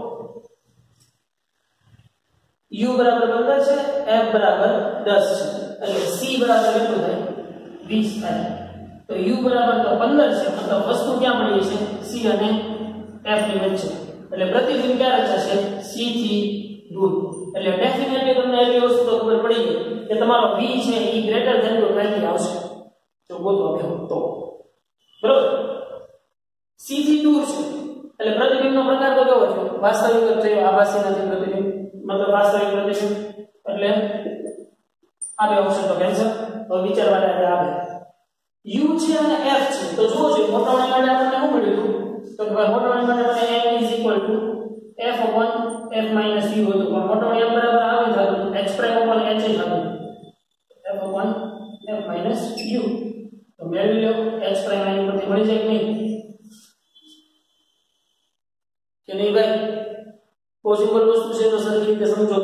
u બરાબર પંદર છે, f બરાબર દસ છે એટલે c બરાબર કેટલું થાય? વીસ થાય. તો u બરાબર તો પંદર છે મતલબ વસ્તુ ક્યાં પડી છે? c અને f ની વચ્ચે. એટલે પ્રતિબિંબ ક્યાં રચાશે? c થી દૂર. એટલે ડેફિનેટલી તમને એવી વસ્તુ તો ખબર પડી ગઈ કે તમારો v છે એ ગ્રેટર ધેન ટુ ટ્વેન્ટી આવશે. જો ગોતવા બેહો તો. બરોબર? c થી દૂર છે એટલે પ્રતિબિંબનો પ્રકાર તો કેવો છે? વાસ્તવિક જ થયો. આભાસી નથી પ્રતિબિંબ મતલબ વાસ્તવિક પ્રતિબિંબ. એટલે આ બે ઓપ્શન તો કેન્સલ. હવે વિચારવા માટે આવે u છે અને f છે. તો જુઓ છે મોટાણી માટે આપણને શું મળ્યું? તો કે ભાઈ મોટાણી માટે મને m f f u હતું પણ મોટાણી m બરાબર આવે થતું h પ્રાઇમ h થતું f f u. તો મેળવી લો h પ્રાઇમ આની પરથી મળી જાય કે નહીં? કે નહીં ભાઈ? પોસિબલ વસ્તુ છે તો સરખી રીતે સમજો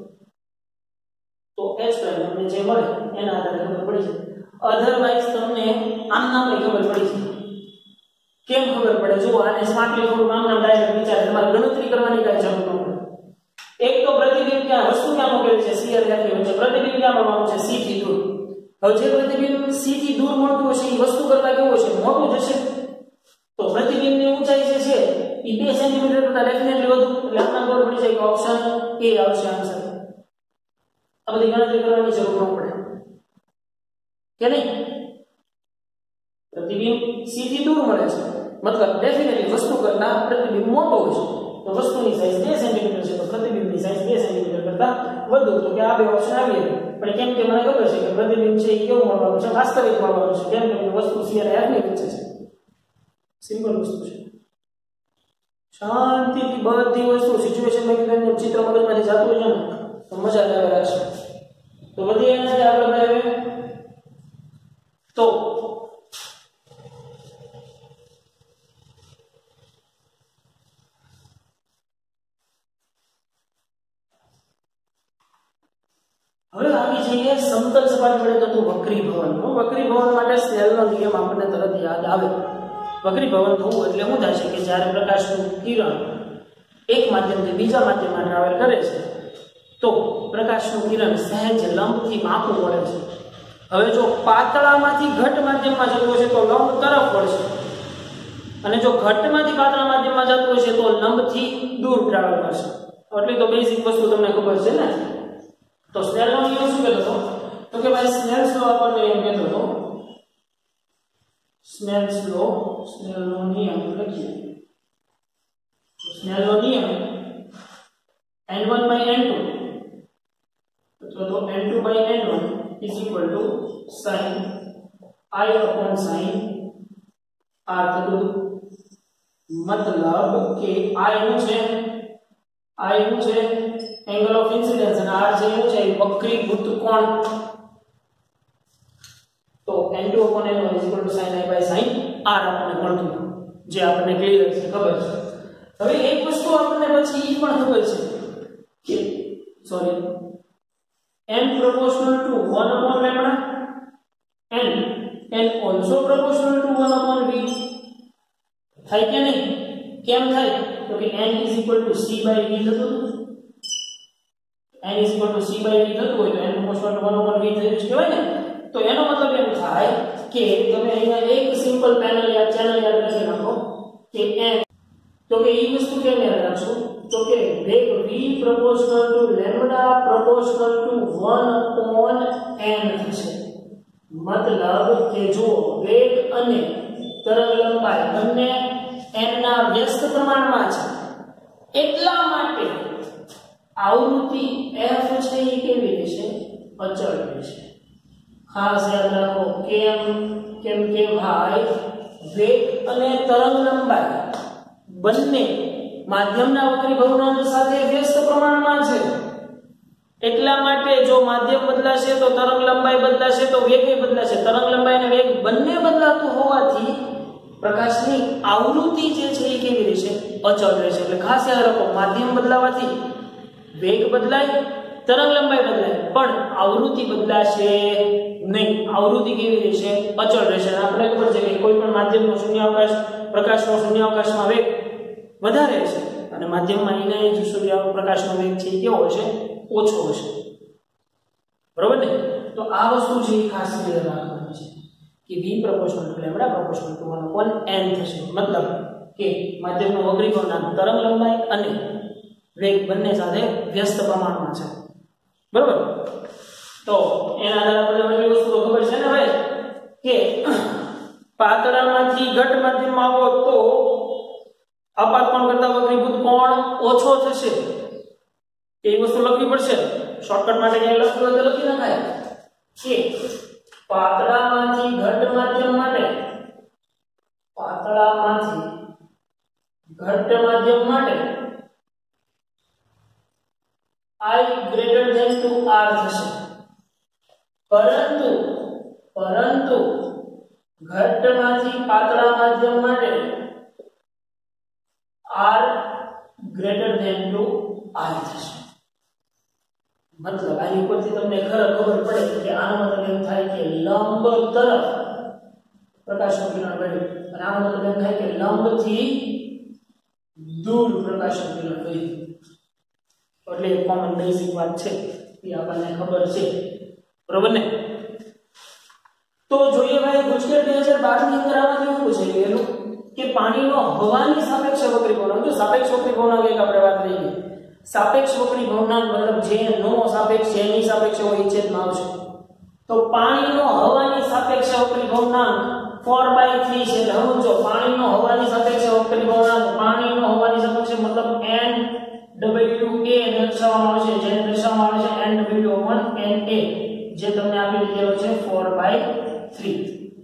તો h પ્રાઇમ તમને જે મળે એના આધારે ખબર પડી જાય. અધરવાઇઝ તમને આમ નામ ની ખબર પડી જાય. કેમ ખબર પડે? જો આને સ્માર્ટલી થોડું નામ નામ ડાયરેક્ટ વિચારે, તમારે ગણતરી કરવાની કઈ જરૂર ન પડે. એક તો પ્રતિબિંબ ક્યાં વસ્તુ ક્યાં મૂકેલી છે? c અને f ની વચ્ચે. પ્રતિબિંબ ક્યાં મળવાનું છે? c થી દૂર. હવે જે પ્રતિબિંબ c થી દૂર મળતું હશે એ વસ્તુ કરતા કેવું છે? મોટું જશે. તો પ્રતિબિંબની ઊંચાઈ જે છે એ બે સેન્ટીમીટર કરતા ડેફિનેટલી વધુ. એટલે આમાં ખબર પડી જાય કે ઓપ્શન એ આવશે આન્સર. આ બધી ગણતરી કરવાની જરૂર ન પડે કે નહીં? પ્રતિબિંબ c થી દૂર મળે છે મતલબ ડેફિનેટલી વસ્તુ કરતા પ્રતિબિંબ મોટો હોય છે. તો વસ્તુની સાઈઝ બે સેન્ટીમીટર છે તો પ્રતિબિંબની સાઈઝ બે સેન્ટીમીટર કરતા વધુ. તો કે આ બે ઓપ્શન આવી ગયા. પણ કેમ કે મને ખબર છે કે પ્રતિબિંબ છે એ કેવું મળવાનું છે? વાસ્તવિક મળવાનું છે. કેમ કે વસ્તુ c અને f ની વચ્ચે છે. સિમ્પલ વસ્તુ છે. શાંતિથી બધી વસ્તુ સિચ્યુએશનમાં એકદમ ચિત્ર મગજમાંથી જતું હોય છે ને તો મજા આવે રાખશે. તો બધી એના આગળ આવે તો હવે આવી જઈએ સમતલ સપાટી વડે થતું વક્રીભવન. વક્રીભવન માટે સ્નેલનો નિયમ આપણને તરત યાદ આવે. વક્રીભવન થવું એટલે શું થાય છે કે જ્યારે પ્રકાશનું કિરણ એક માધ્યમથી બીજા માધ્યમમાં ટ્રાવેલ કરે છે તો પ્રકાશનું કિરણ સહેજ લંબથી માપું પડે છે. હવે જો પાતળામાંથી ઘટ માધ્યમમાં જતું હશે તો લંબ તરફ વળશે, અને જો ઘટમાંથી પાતળા માધ્યમમાં જતું હશે તો લંબથી દૂર ટ્રાવેલ કરશે. એટલી તો બેઝિક વસ્તુ તમને ખબર છે ને. તો સ્નેલનો નિયમ શું કહેતો હતો? તો કે ભાઈ સ્નેલ્સ લો આપણને એમ કહેતો હતો, સ્નેલ્સ લો, સ્નેલનો નિયમ લખીએ. સ્નેલનો નિયમ n one by n two અથવા તો n two by n one is equal to sin I upon sin r થતું. મતલબ કે I નું છે I નું છે એંગલ ઓફ ઇન્સિડન્સ અને r છે શું છે વક્રીભૂત કોણ. તો n two upon n one is equal to sin I by sin r આપણને મળતું, જે આપણને ક્લિયર છે, ખબર છે. હવે એક વસ્તુ આપણને પછી એ પણ ખબર છે કે sorry n proportional to one upon lambda and n also proportional to one upon v. થાય કે નહીં? કેમ થાય? તો કે n is equal to c by v થતું, n is equal to c by v થતું હોય તો n proportional to one upon v થયું છે કહેવાય ને. તો એનો મતલબ એમ થાય કે તમે અહીંયા એક સિમ્પલ પેનલ યા ચેનલ યાદ કરી નાખો કે n, તો કે એ વસ્તુ કેમ યાદ રાખશું? તો કે વેગ v proportional to lambda proportional to one upon n થશે. મતલબ કે જો વેગ અને તરંગ લંબાઈ બંને n ના વ્યસ્ત પ્રમાણમાં છે એટલા માટે આવૃત્તિ f છે એ કેવી રહેશે? અચળ રહેશે. ખાસ યાદ રાખો. કેમ? કેમ કે ભાઈ વેગ અને તરંગ લંબાઈ બંને માધ્યમના વક્રીભવનાંક સાથે વ્યસ્ત પ્રમાણમાં છે. એટલા માટે જો માધ્યમ બદલાશે તો તરંગ લંબાઈ બદલાશે તો વેગ બદલાશે. તરંગ લંબાઈ અને વેગ બંને બદલાતું હોવાથી પ્રકાશની આવૃત્તિ જે છે એ કેવી રહેશે? અચળ રહેશે. એટલે ખાસ યાદ રાખો, માધ્યમ બદલાવાથી વેગ બદલાય, તરંગ લંબાઈ બદલાય, પણ આવૃત્તિ બદલાશે નહીં. આવૃત્તિ કેવી રહેશે? અચળ રહેશે. અને આપણે ખબર છે કે કોઈ પણ માધ્યમનો શૂન્યાવકાશ પ્રકાશનો શૂન્યાવકાશમાં વેગ વધારે છે અને માધ્યમમાં એના જે સૂર્યપ્રકાશનો વેગ છે એ કેવો હશે? ઓછો હશે. બરોબર ને? તો આ વસ્તુ છે એ ખાસ ક્લિયર રાખવાની છે કે v proportional to lambda proportional to one upon n થશે. મતલબ કે માધ્યમનો વક્રીભવનાંક તરંગ લંબાઈ અને વેગ બંને સાથે વ્યસ્ત પ્રમાણમાં છે. બરોબર? તો એના આધારે આપણે એટલી વસ્તુ તો ખબર છે ને ભાઈ કે પાતળામાંથી ઘટ માધ્યમમાં આવો તો આપાત કોણ કરતા વક્રીભૂત કોણ ઓછો થશે. એ વસ્તુ લખવી પડશે. શોર્ટકટ માટે ક્યાંય લખવું હોય તો લખી નખાય કે પાતળામાંથી ઘટ માધ્યમ માટે પાતળામાંથી ઘટ માધ્યમ માટે I greater than to r થશે. પરંતુ પરંતુ ઘટમાંથી પાતળા માધ્યમ માટે r greater than to I થશે. મતલબ આની ઉપરથી તમને ખબર ખબર પડે કે આનો મતલબ એમ થાય કે લંબ તરફ પ્રકાશનું કિરણ વળ્યું અને આનો મતલબ એમ થાય કે લંબથી દૂર પ્રકાશનું કિરણ વળ્યું. એટલે કોમન બેઝિક વાત છે એ આપણને ખબર છે. બરોબર ને? તો જોઈએ ભાઈ ગુજકેટ બે હજાર બાર ની અંદર આમાં કેવું પૂછાઈ ગયેલું કે પાણીનો હવાની સાપેક્ષ વક્રીભવનાંક. જો સાપેક્ષ વક્રીભવનાંક એક આપણે વાત કરી ગઈ. સાપેક્ષ વક્રીભવનાંક મતલબ જે નો સાપેક્ષ જેની સાપેક્ષ હોય એ છેદમાં આવશે. તો પાણીનો હવાની સાપેક્ષ વક્રીભવનાંક ચાર બાય ત્રણ છે. એટલે હવે જો પાણીનો હવાની સાપેક્ષ વક્રીભવનાંક પાણીનો હવાની સાપેક્ષ મતલબ n w a દર્શાવવામાં આવશે, જેને દર્શાવવામાં આવે છે n w upon n a, જે તમને આપી દીધેલો છે ચાર બાય ત્રણ.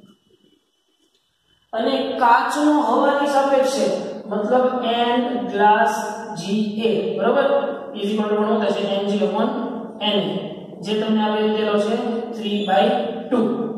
અને કાચનો હવાની સાપેક્ષે મતલબ n ગ્લાસ ga બરોબર ઇઝ ઇક્વલ ટુ શું થશે? ng upon n, જે તમને આપી દીધેલો છે ત્રણ બાય બે.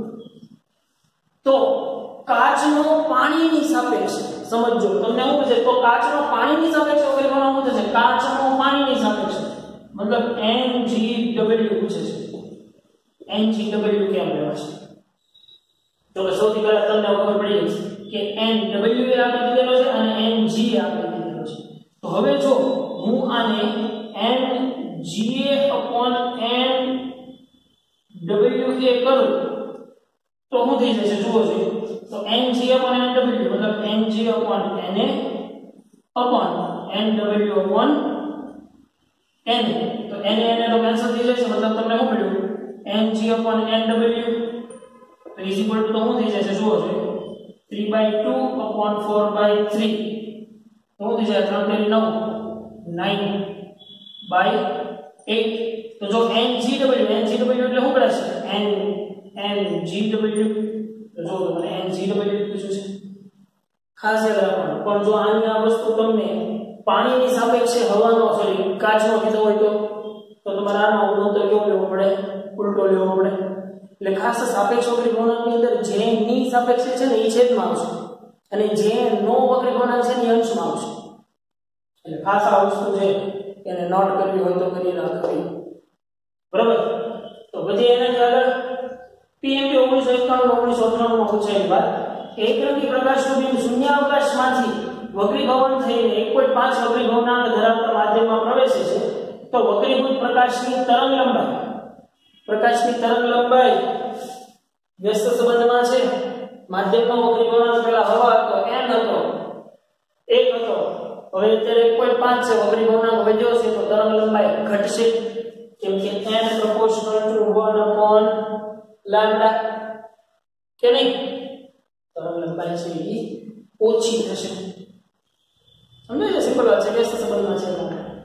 તો કાચનો પાણીની સાપેક્ષે સમજો તમને શું પૂછે તો કાચનો પાણીની સાપેક્ષે વક્રીભવનાંક શું થશે? કાચનો પાણીની સાપેક્ષે મતલબ ngw પૂછે છે. ngw કેમ લેવાશે? તો સૌથી પહેલા તમને ખબર પડી જશે કે nw એ આપી દીધેલો છે અને ng આપી દીધેલો છે. તો હવે જો હું આને nga upon nwa કરું તો શું થઈ જશે જુઓ છો તો ng upon nw મતલબ ng upon na upon nw upon n તો na na તો કેન્સલ થઈ જશે મતલબ તમને શું મળ્યું ng upon nw તો ઇઝ ઇક્વલ ટુ તો શું થઈ જશે જુઓ છો three by two upon four by three શું થઈ જાય ત્રણ તેરી નવ nine by eight તો જો ngw ngw એટલે શું કરાશે n ngw તો જો મને ngw પૂછ્યું છે ખાસ યાદ રાખવાનું પણ જો આની આ વસ્તુ તમને પાણીની સાપેક્ષે હવાનો સોરી કાચનો કીધો હોય તો તો તમારે આનો ઉત્તર કેવો લેવો પડે ઉલટો લેવો પડે એટલે ખાસ સાપેક્ષ વક્રી ગુણાંકની અંદર જે ની સાપેક્ષે છે ને એ છેદમાં આવશે અને જે નો વક્રી ગુણાંક છે ને એ અંશમાં આવશે એટલે ખાસ આ વસ્તુ છે એને નોટ કરવી હોય તો કરી રાખવી બરાબર તો પછી એના જ આગળ પીએમપી ઓગણીસો એકાણું ઓગણીસો અઠ્ઠાણું માં પૂછાયેલી વાત એકરંગી પ્રકાશનું બિંદુ શૂન્યાવકાશમાંથી વક્રીભવન થઈને એક પોઈન્ટ પાંચ વક્રીભવનાંક ધરાવતા માધ્યમમાં પ્રવેશે છે તો વક્રીભૂત પ્રકાશની તરંગ લંબાઈ પ્રકાશની તરંગ લંબાઈ વ્યસ્ત સંબંધમાં છે માધ્યમનો વક્રીભવનાંક પેલા હવા હતો n હતો એક હતો હવે અત્યારે એક પોઈન્ટ પાંચ છે વક્રીભવનાંક વધ્યો છે તો તરંગ લંબાઈ ઘટશે કેમ કે n proportional to one upon lambda કે નહીં તરંગ લંબાઈ છે એ ઓછી થશે સમજાય છે સિમ્પલ વાત છે વ્યસ્ત સંબંધમાં છે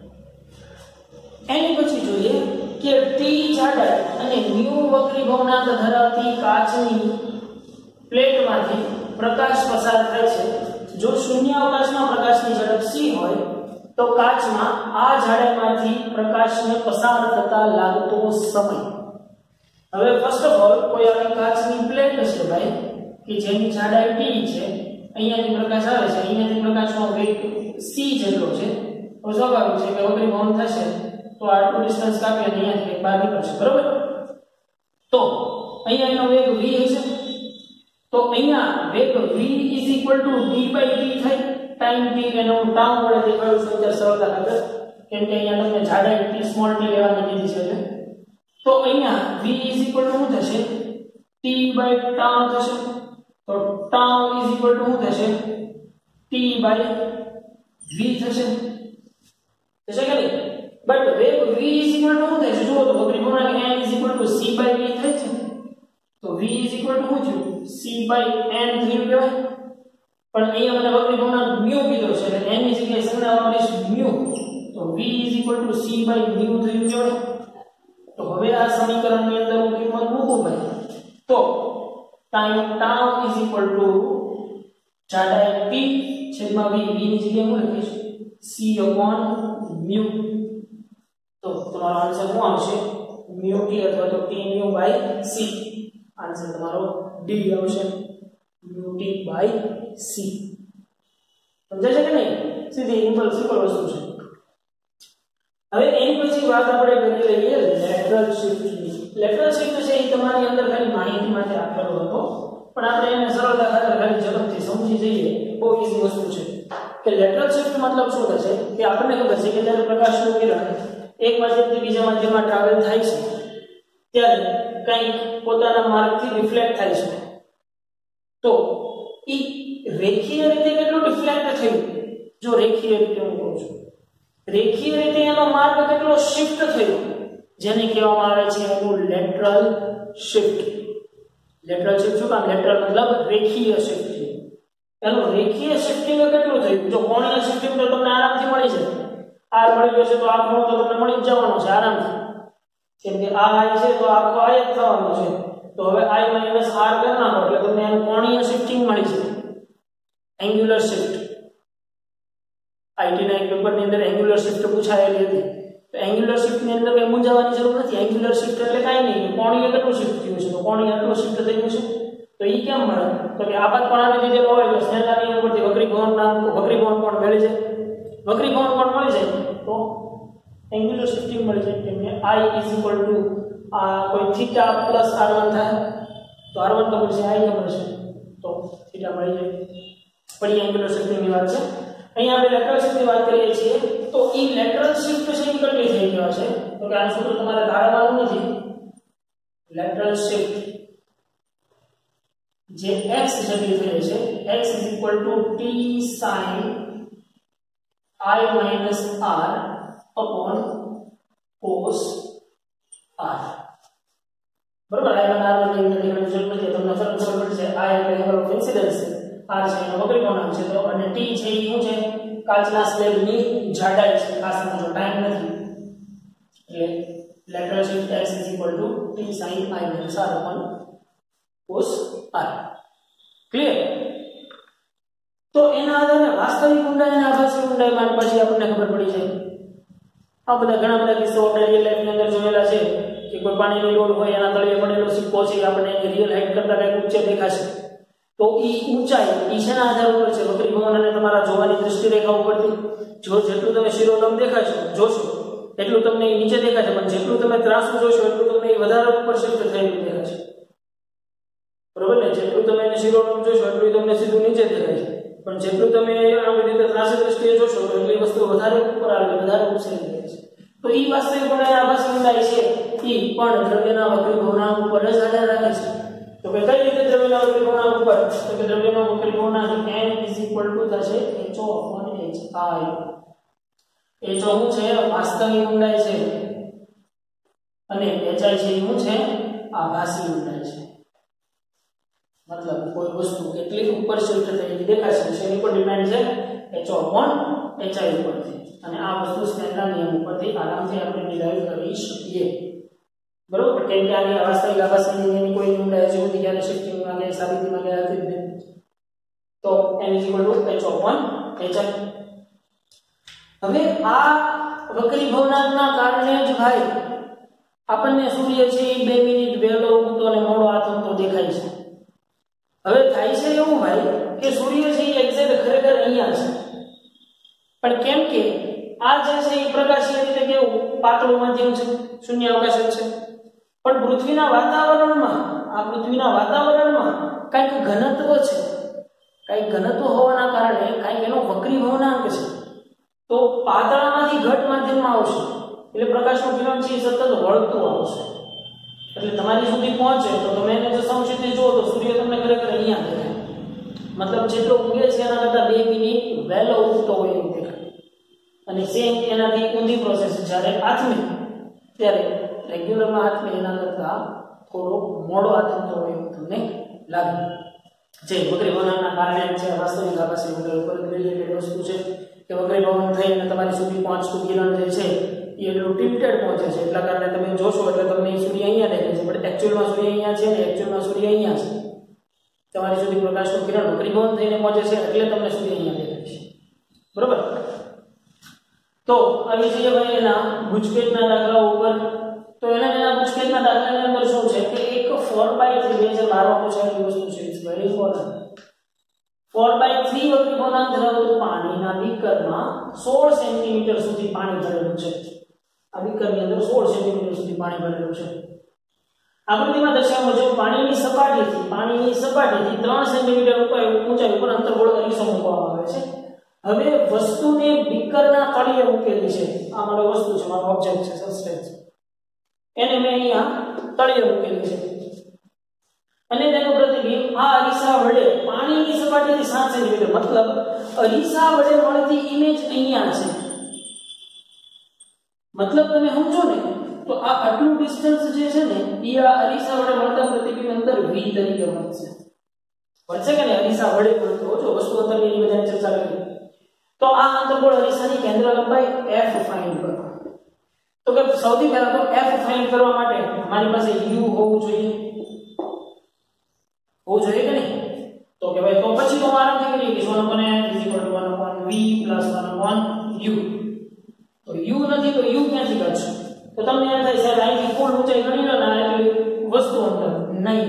એની પછી જોઈએ કે t જાડાઈ અને mu વક્રીભવનાંક ધરાવતી કાચની પ્લેટમાંથી પ્રકાશ પસાર થાય છે જો શૂન્યાવકાશમાં પ્રકાશની ઝડપ c હોય તો કાચમાં આ જાડાઈમાંથી પ્રકાશને પસાર થતા લાગતો સમય હવે ફર્સ્ટ ઓફ ઓલ કોઈ આવી કાચની પ્લેટ છે ભાઈ કે જેની જાડાઈ t છે અહીંયાથી પ્રકાશ આવે છે અહીંયાથી પ્રકાશનો વેગ c જેટલો છે તો સ્વાભાવિક છે કે વક્રીભવન થશે તો આટલું ડિસ્ટન્સ કાપી અને અહીંયાથી બહાર નીકળશે બરોબર તો અહીંયા એનો વેગ v હશે તો અહીંયા વેગ v d by t થાય ટાઈમ t એનો ટાઉ વડે દેખાડું છું ત્યારે સરળતા ખાતર કેમ કે અહીંયા તમને જાડાઈ t સ્મોલ t લેવાની કીધી છે એટલે તો અહીંયા v શું થશે t by ટાઉ થશે તો ટાઉ શું થશે t by v થશે થશે કે નહીં બટ વેગ v શું થશે જુઓ તો વક્રીભવનાંક n c by v થાય છે તો v શું થયું c by n થયું કહેવાય પણ અહીંયા મને વક્રીભવનાંક mu કીધો છે એટલે n ની જગ્યાએ સંજ્ઞા વાપરીશ mu તો v c by mu થયું કહેવાય તો હવે આ સમીકરણની અંદર હું કિંમત મૂકું ભાઈ તો ટાઈમ ટાઉ જાડાઈ t છેદમાં v v ની જગ્યાએ હું લખીશ c upon mu તો તમારો આન્સર શું આવશે mu t અથવા તો t mu by c answer તમારો ડી આવશે mu t by c સમજાય છે કે નહીં સીધી સિમ્પલ સિમ્પલ વસ્તુ છે હવે એની પછી વાત આપણે કરી લઈએ લેટરલ શિફ્ટની લેટરલ શિફ્ટ છે એ તમારી અંદર ખાલી માહિતી માટે આપેલો હતો પણ આપણે એને સરળતા ખાતર ખાલી ઝડપથી સમજી જઈએ બહુ ઈઝી વસ્તુ છે કે લેટરલ શિફ્ટ મતલબ શું થશે કે આપણને ખબર છે કે જ્યારે પ્રકાશનું કિરણ એક માધ્યમથી બીજા માધ્યમમાં ટ્રાવેલ થાય છે ત્યારે કંઈક પોતાના માર્ગથી રિફ્લેક્ટ થાય છે તો એ રેખીય રીતે કેટલું રિફ્લેક્ટ થયું જો રેખીય રીતે હું કહું છું રેખીય રીતે એનો માર્ગ કેટલો શિફ્ટ થયો જેને કહેવામાં આવે છે એનું લેટરલ શિફ્ટ લેટરલ શિફ્ટ શું કામ લેટરલ મતલબ રેખીય શિફ્ટ એનું રેખીય શિફ્ટિંગ કેટલું થયું જો કોણીય શિફ્ટિંગ તો તમને આરામથી મળી જાય આર મળી જશે તો આ ખૂણો તો તમને મળી જ જવાનો છે આરામથી કેમ કે આ આઈ છે તો આખો આઈ જ થવાનો છે તો હવે i માઈનસ r કરી નાખો એટલે તમને એનું કોણીય શિફ્ટિંગ મળી જાય એંગ્યુલર શિફ્ટ આઈટી ના એક પેપરની અંદર એંગ્યુલર શિફ્ટ પૂછાયેલી હતી તો એંગ્યુલર શિફ્ટ ની અંદર કઈ મૂંઝાવાની જરૂર નથી એંગ્યુલર શિફ્ટ એટલે કાઈ નહીં કોણીય કેટલું શિફ્ટ થયું છે તો કોણીય આટલું શિફ્ટ થયું છે તો ઈ કેમ મળે તો કે આપાત કોણાને દીધેલો હોય તો સ્નેહતાની ઉપરથી વક્રીભવન નામ વક્રીભવન કોણ મળી જાય વક્રીભવન કોણ મળી જાય તો એંગ્યુલર શિફ્ટિંગ મળી જાય કેમ કે i આ કોઈ થીટા પ્લસ આર વન થાય તો આર વન ખબર છે i ખબર છે તો થીટા મળી જાય પડી એંગ્યુલર શિફ્ટિંગની વાત છે અહીંયા આપણે લેટરલ શિફ્ટની વાત કરીએ છીએ તો ઈ લેટરલ શિફ્ટ છે એ કેટલી થઈ ગયો છે તો કે આ સૂત્ર તમારે ધારવાનું નથી લેટરલ શિફ્ટ જે x જેટલી થઈ છે x t sin I minus r upon cos r બરોબર આ એના આર ની નિકળ જરૂર નથી તમને ફરક ખબર પડશે આ એટલે એંગલ ઓફ ઇન્સિડન્સ છે r છે એનો વક્રી કોણ છે તો અને t છે એ શું છે કાચના સ્લેબ ની જાડાઈ છે આ સમજો ટાઈમ નથી એટલે lateral shift x t sin I minus r upon cos r clear તો એના આધારે વાસ્તવિક ઊંડાઈ અને આભાસી ઊંડાઈ માં પછી આપણને ખબર પડી જાય આ બધા ઘણા બધા કિસ્સાઓ આપણે રિયલ લાઈફ ની અંદર જોયેલા છે કે કોઈ પાણીનો લોડ હોય એના તળિયે પડેલો સિક્કો છે આપણે એની રિયલ હાઈટ કરતા કંઈક ઊંચે દેખાશે તો ઈ ઊંચાઈ ઈ શેના આધાર ઉપર છે વક્રી ભવન અને તમારા જોવાની દૃષ્ટિરેખા ઉપરથી જો જેટલું તમે શિરોલંબ દેખાશો જોશો એટલું તમને નીચે દેખાશે પણ જેટલું તમે ત્રાસુ જોશો એટલું તમને વધારે ઉપર શિફ્ટ થયેલું દેખાશે બરોબર ને જેટલું તમે એને શિરોલંબ જોશો એટલું તમને સીધું નીચે દેખાશે પણ જેટલું તમે આ બધી રીતે ત્રાસી દ્રષ્ટિએ જોશો એટલી વસ્તુ વધારે ઉપર આવે વધારે ઉછેરી દેખાશે તો ઈ વાસ્તવિક ઊંડાઈ આભાસી ઊંડાઈ છે ઈ પણ દ્રવ્યના વક્રી ભવનાંક ઉપર જ આધાર રાખે છે તો કે કઈ રીતે દ્રવ્યના વક્રી ભવનાંક ઉપર તો કે દ્રવ્યનો વક્રી ભવનાંક n થશે ho hi h શું છે વાસ્તવિક ઊંડાઈ છે અને hi છે એ શું છે આભાસી ઊંડાઈ છે મતલબ કોઈ વસ્તુ કેટલી ઉપર શિફ્ટ થયેલી દેખાશે એની પર ડિપેન્ડ છે h upon hi ઉપરથી અને આ વસ્તુ સ્નેલના નિયમ ઉપરથી આરામથી આપણે ડિરાઈવ કરી શકીએ બરોબર કેમ કે આની વાસ્તવિક આભાસી એની કોઈ ઊંડાઈ હજુ સુધી ક્યારે શિફ્ટિંગ માં કે સાબિતીમાં ગયા હતી જ તો n h upon hi હવે આ વક્રી ભવનાંકના કારણે જ ભાઈ આપણને સૂર્ય છે એ બે મિનિટ વહેલો ઉગતો અને મોડો આથમતો દેખાય છે હવે થાય છે એવું ભાઈ કે સૂર્ય છે એ એક્ઝેક્ટ ખરેખર અહીંયા છે પણ કેમ કે આ જે છે એ પ્રકાશીય રીતે કેવું પાતળું માધ્યમ છે શૂન્ય અવકાશ છે પણ પૃથ્વીના વાતાવરણમાં આ પૃથ્વીના વાતાવરણમાં કંઈક ઘનત્વ છે કંઈક ઘનત્વ હોવાના કારણે કંઈક એનો વક્રી ભવનાંક છે તો પાતળામાંથી ઘટ માધ્યમમાં આવશે એટલે પ્રકાશનું કિરણ છે એ સતત વળતું આવશે એટલે તમારી સુધી પહોંચે તો તમે એને જો સમક્ષિતિ જુઓ તો સૂર્ય તમને ખરેખર અહીંયા દેખાય મતલબ જેટલો ઉગે છે એના કરતા બે મિનિટ વહેલો ઉગતો હોય એવું દેખાય અને સેમ એનાથી ઊંધી પ્રોસેસ જ્યારે આથમે ત્યારે રેગ્યુલરમાં આથમે એના કરતા થોડો મોડો આથમતો હોય એવું તમને લાગે જે વક્રી ભવનાંકના કારણે છે વાસ્તવિક આભાસી ઊંડાઈ ઉપર રિલેટેડ વસ્તુ છે કે વક્રી ભવન થઈને તમારી સુધી પહોંચતું કિરણ જે છે એ એટલું ટિલ્ટેડ પહોંચે છે એટલા કારણે તમે જોશો એટલે તમને સૂર્ય અહીંયા દેખાય છે પણ એકચ્યુઅલમાં સૂર્ય અહીંયા છે ને એકચ્યુઅલમાં સૂર્ય અહીંયા છે તમારી સુધી પ્રકાશનું કિરણ વક્રી ભવન થઈને પહોંચે છે એટલે તમને સૂર્ય અહીંયા દેખાય છે બરોબર તો આવી જઈએ ભાઈ એના ગુજકેટના દાખલા ઉપર તો એના એના ગુજકેટના દાખલાની અંદર શું છે કે એક ફોર બાય થ્રી બે હજાર બારમાં પૂછાયેલી વસ્તુ છે it's very important four by three વક્રી ભવનાંક ધરાવતું પાણીના બીકરમાં સોળ સેન્ટીમીટર સુધી પાણી ભરેલું છે આ બીકરની અંદર સોળ સેન્ટીમીટર સુધી પાણી ભરેલું છે આકૃતિમાં દર્શાવ્યા મુજબ પાણીની સપાટીથી પાણીની સપાટીથી ત્રણ સેન્ટીમીટર ઉપર ઊંચાઈ ઉપર અંતર્ગોળ અરીસો મૂકવામાં આવે છે હવે વસ્તુને બીકરના તળિયે મૂકેલી છે આ મારો વસ્તુ છે મારો ઓબ્જેક્ટ છે સબસ્ટેન્સ એને મેં અહીંયા તળિયે મૂકેલી છે અને તેનું પ્રતિબિંબ આ અરીસા વડે પાણીની સપાટીથી સાત સેન્ટીમીટર મતલબ અરીસા વડે મળતી ઇમેજ અહીંયા છે મતલબ તમે સમજો ને તો આ આટલું ડિસ્ટન્સ જે છે ને એ આ અરીસા વડે મળતા પ્રતિબિંબ અંતર v તરીકે મળશે વચ્ચે કે ને અરીસા વડે મળતો જો વસ્તુ અંતરની બધાની ચર્ચા કરી તો આ અંતર્ગોળ અરીસાની કેન્દ્ર લંબાઈ f ફાઇન્ડ કરો તો કે સૌથી પહેલા તો f ફાઇન્ડ કરવા માટે મારી પાસે u હોવું જોઈએ હોવું જોઈએ કે નહીં તો કે ભાઈ તો પછી તો આરામથી કરીએ કે one upon f is equal to one upon v plus one upon u તો u નથી તો u ક્યાંથી કાઢશું તો તમને એમ થાય સાહેબ અહીંથી કુલ ઊંચાઈ ગણી લો ને એટલી વસ્તુ અંતર નહીં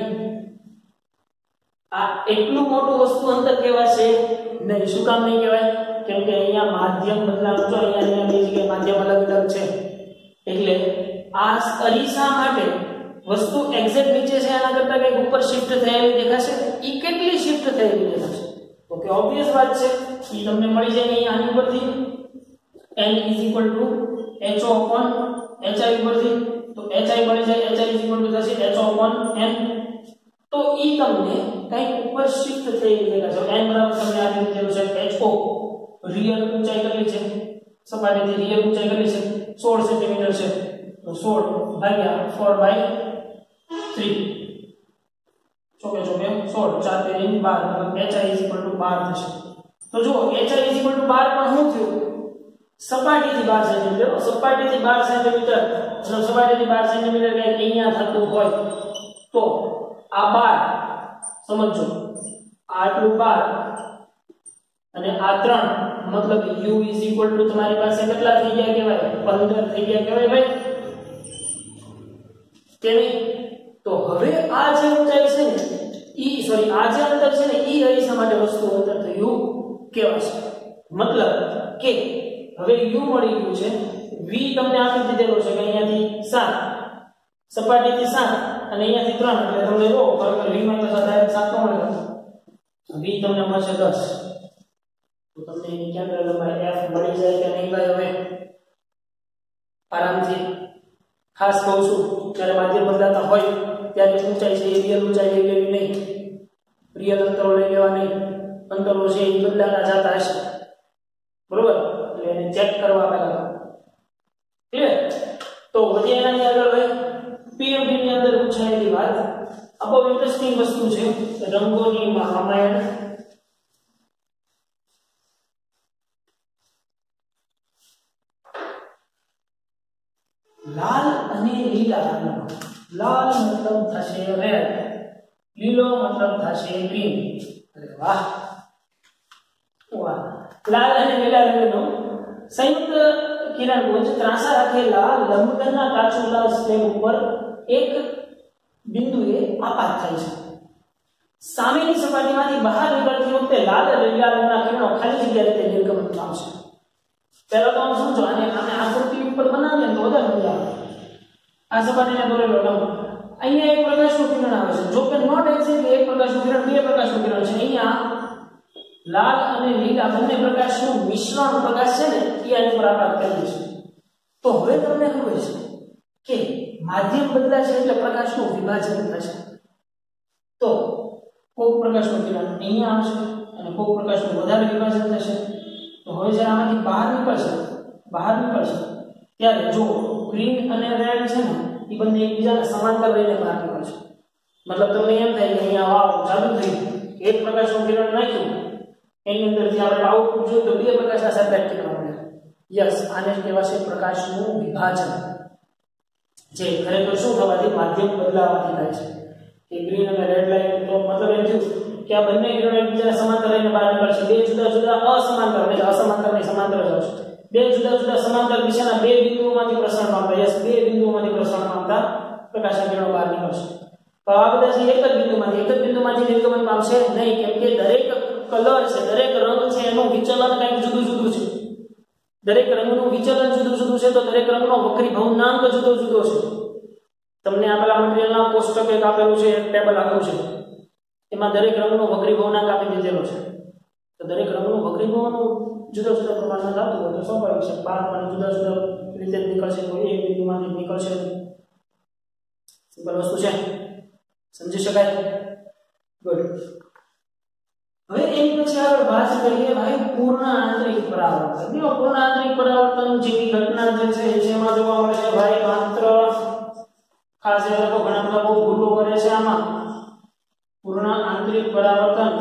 આ એટલું મોટું વસ્તુ અંતર કહેવાશે નહીં શું કામ નહીં કહેવાય કેમ કે અહીંયા માધ્યમ બદલાવ જો અહીંયા બે જગ્યાએ માધ્યમ અલગ અલગ છે એટલે આ અરીસા માટે વસ્તુ એક્ઝેક્ટ નીચે છે એના કરતા કંઈક ઉપર શિફ્ટ થયેલી દેખાશે ઈ કેટલી શિફ્ટ થયેલી દેખાશે ઓકે ઓબ્વિયસ વાત છે ઈ તમને મળી જાય અહીં આની ઉપરથી n is equal to h upon hi ઉપરથી તો hi મળી જાય hi is equal to થશે h upon n તો ઈ તમને કંઈક ઉપર શિફ્ટ થઈ ગયેલા છે n બરાબર તમને આપી દીધેલું છે h o રિયલ ઊંચાઈ કેટલી છે સપાટીથી રિયલ ઊંચાઈ કેટલી છે સોળ સેન્ટીમીટર છે તો સોળ ભાગ્યા ચાર બાય ત્રણ ચોકે ચોકે સોળ ચાર તેરી બાર મતલબ hi બાર થશે તો જો hi બાર પણ શું થયું સપાટીથી બાર સેન્ટીમીટર સપાટીથી બાર સેન્ટીમીટર અને સપાટીથી બાર સેન્ટીમીટર કંઈક અહીંયા થતું હોય તો આ બાર સમજો આટલું બાર અને આ ત્રણ મતલબ u તમારી પાસે કેટલા થઈ ગયા કહેવાય પંદર થઈ ગયા કહેવાય ભાઈ કેવી તો હવે આ જે ઊંચાઈ છે ને ઈ સોરી આ જે અંતર છે ને ઈ અરીસા માટે વસ્તુ અંતર થયું કહેવાય મતલબ કે હવે u મળી ગયું છે v તમને આપી દીધેલો છે કે અહીંયાથી સાત સપાટીથી સાત અને અહીંયાથી ત્રણ એટલે તમને જો ખરેખર v માં તો ડાયરેક્ટ સાત નો મળે v તમને મળશે દસ તો તમને એની કેન્દ્ર લંબાઈ f મળી જાય કે નહીં ભાઈ હવે આરામથી ખાસ કહું છું જ્યારે માધ્યમ બદલાતા હોય ત્યારે ઊંચાઈ છે એ રિયલ ઊંચાઈ લઈ લેવી નહીં રિયલ અંતરો લઈ લેવા નહીં અંતરો છે એ બદલાતા જતા હશે બરોબર એટલે એને ચેક કરવા પહેલા ક્લિયર તો વધી એનાની આગળ ભાઈ પીએમડી ની અંદર પૂછાયેલી વાત આ બહુ ઇન્ટરેસ્ટિંગ વસ્તુ છે રંગોની રામાયણ લાલ અને લીલા રંગનો લાલ મતલબ થશે રેડ લીલો મતલબ થશે ગ્રીન અરે વાહ વાહ લાલ અને લીલા રંગનો સંયુક્ત કિરણપુંજ ત્રાંસા રાખેલા લંબઘનના કાચુલા સ્લેબ ઉપર એક બિંદુએ આપાત થાય છે સામેની સપાટીમાંથી બહાર નીકળતી વખતે લાલ અને લીલા રંગના કિરણો ખાલી જગ્યા રીતે નિર્ગમન પામશે પહેલા તો આમ સમજો આને આને આકૃતિ ઉપર બનાવીએ તો વધારે મજા આવે આ સપાટીને દોરેલો લંબ અહીંયા એક પ્રકાશનું કિરણ આવે છે જો કે નોટ એક્ઝેક્ટલી એક પ્રકાશનું કિરણ બે પ્રકાશનું કિરણ છે અહીંયા લાલ અને લીલા બંને પ્રકાશનું મિશ્રણ પ્રકાશ છે ને એ આની પર આપાત કરે છે તો હવે તમને ખબર છે કે માધ્યમ બદલાશે એટલે પ્રકાશનું વિભાજન થશે તો કોક પ્રકાશનું કિરણ અહીંયા આવશે અને કોક પ્રકાશનું વધારે વિભાજન થશે તો હવે જ્યારે આમાંથી બહાર નીકળશે બહાર નીકળશે ત્યારે જો ગ્રીન અને રેડ છે ને એ બંને એકબીજાને સમાંતર લઈને બહાર નીકળશે મતલબ તમને એમ થાય કે અહીંયા વાવ ચાલુ થઈ એક પ્રકાશનું કિરણ નાખ્યું એની અંદરથી આપણે આઉટપુટ જોઈએ તો બે પ્રકાશના સેપરેટ કિરણો મળે યસ આને કહેવાશે પ્રકાશનું વિભાજન જે ખરેખર શું થવાથી માધ્યમ બદલાવાથી થાય છે કે ગ્રીન અને રેડ લાઈટ તો મતલબ એમ થયું કે આ બંને કિરણો એકબીજાને સમાંતર લઈને બહાર નીકળશે બે જુદા જુદા અસમાંતર એટલે અસમાંતર નહીં સમાંતર જ આવશે બે જુદા જુદા સમાંતર દિશાના બે બિંદુઓમાંથી પ્રસરણ પામતા યસ બે બિંદુઓમાંથી પ્રસરણ પામતા પ્રકાશના કિરણો બહાર નીકળશે તો આ બધા છે એક જ બિંદુમાંથી એક જ બિંદુમાંથી નિર્ગમન પામશે નહીં કેમ કે દરેક કલર છે દરેક રંગ છે એનું વિચલન કંઈક જુદું જુદું છે દરેક રંગનું વિચલન જુદું જુદું છે તો દરેક રંગનો વક્રી ભવનાંક જુદો જુદો છે તમને આપેલા મટીરીયલના કોષ્ટક એક આપેલું છે એક ટેબલ આપ્યું છે એમાં દરેક રંગનો વક્રી ભવનાંક આપી દીધેલો છે તો દરેક રંગનું વક્રી ભવનું જુદા જુદા પ્રમાણમાં થતું હોય તો સ્વાભાવિક છે બહાર જુદા જુદા રીતે નીકળશે કોઈ એક બિંદુમાંથી નીકળશે સિમ્પલ વસ્તુ છે સમજી શકાય ગુડ હવે એની પછી આગળ વાત કરીએ ભાઈ પૂર્ણ આંતરિક પરાવર્તન જો પૂર્ણ આંતરિક પરાવર્તન જેવી ઘટના જે છે જેમાં જોવા મળે છે ભાઈ માત્ર ખાસ એ લોકો ઘણા બધા બહુ ભૂલો કરે છે આમાં પૂર્ણ આંતરિક પરાવર્તન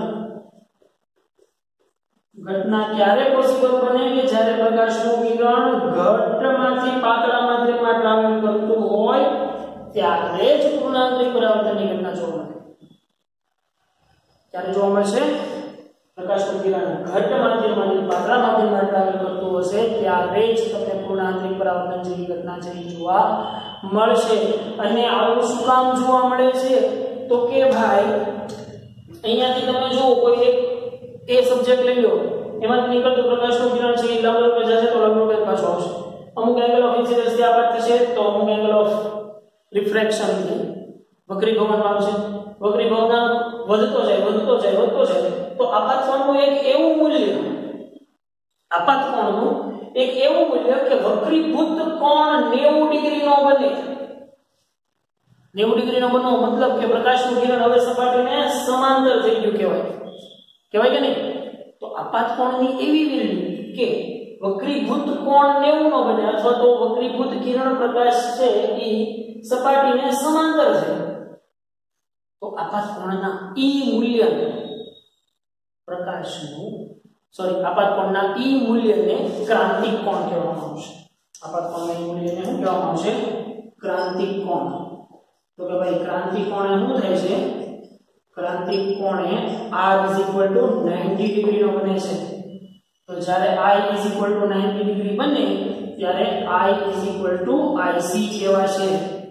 ઘટના ક્યારે પોસિબલ બને કે જ્યારે પ્રકાશનું કિરણ ઘટમાંથી પાતળા માધ્યમમાં ટ્રાવેલ કરતું હોય ત્યારે જ પૂર્ણ આંતરિક પરાવર્તનની ઘટના જોવા મળે ત્યારે જોવા મળશે પ્રકાશનું કિરણ ઘટ માધ્યમમાંથી પાતળા માધ્યમમાં ટ્રાવેલ કરતું હશે ત્યારે જ તમને પૂર્ણ આંતરિક પરાવર્તન જેવી ઘટના છે એ જોવા મળશે અને આવું શું કામ જોવા મળે છે તો કે ભાઈ અહીંયાથી તમે જુઓ કોઈ એક એ સબ્જેક્ટ લઈ લો એમાંથી નીકળતું પ્રકાશનું કિરણ છે એ લંબરૂપે જશે તો લંબરૂપે પાછો આવશે અમુક એંગલ ઓફ ઇન્સિડન્સ થી આપાત થશે તો અમુક એંગલ ઓફ રિફ્રેક્શન થી વક્રીભવન પામશે વક્રીભવન વધતો જાય વધતો જાય વધતો જાય તો આપાત કોણનું એક એવું મૂલ્ય આપાત કોણનું એક એવું મૂલ્ય કે વક્રીભૂત કોણ નેવું ડિગ્રી નો બને નેવું ડિગ્રીનો બનવો મતલબ કે પ્રકાશનું કિરણ હવે સપાટીને સમાંતર થઈ ગયું કહેવાય કહેવાય કે નહીં? તો આપાત કોણની એવી વેલ્યુ કે વક્રીભૂત કોણ નેવું નો બને અથવા તો વક્રીભૂત કિરણ પ્રકાશ છે એ સપાટીને સમાંતર છે, તો આપાત કોણના ઈ મૂલ્યને પ્રકાશનું સોરી આપાત કોણના ઈ મૂલ્યને ક્રાંતિક કોણ કહેવામાં આવશે. આપાત કોણના ઈ મૂલ્યને શું કહેવામાં આવશે? ક્રાંતિક કોણ. તો કે ભાઈ ક્રાંતિક કોણે શું થાય છે? ક્રાંતિક કોણે r ninety ડિગ્રી નો બને છે. તો જ્યારે i ninety ડિગ્રી બને ત્યારે i ic કહેવાશે.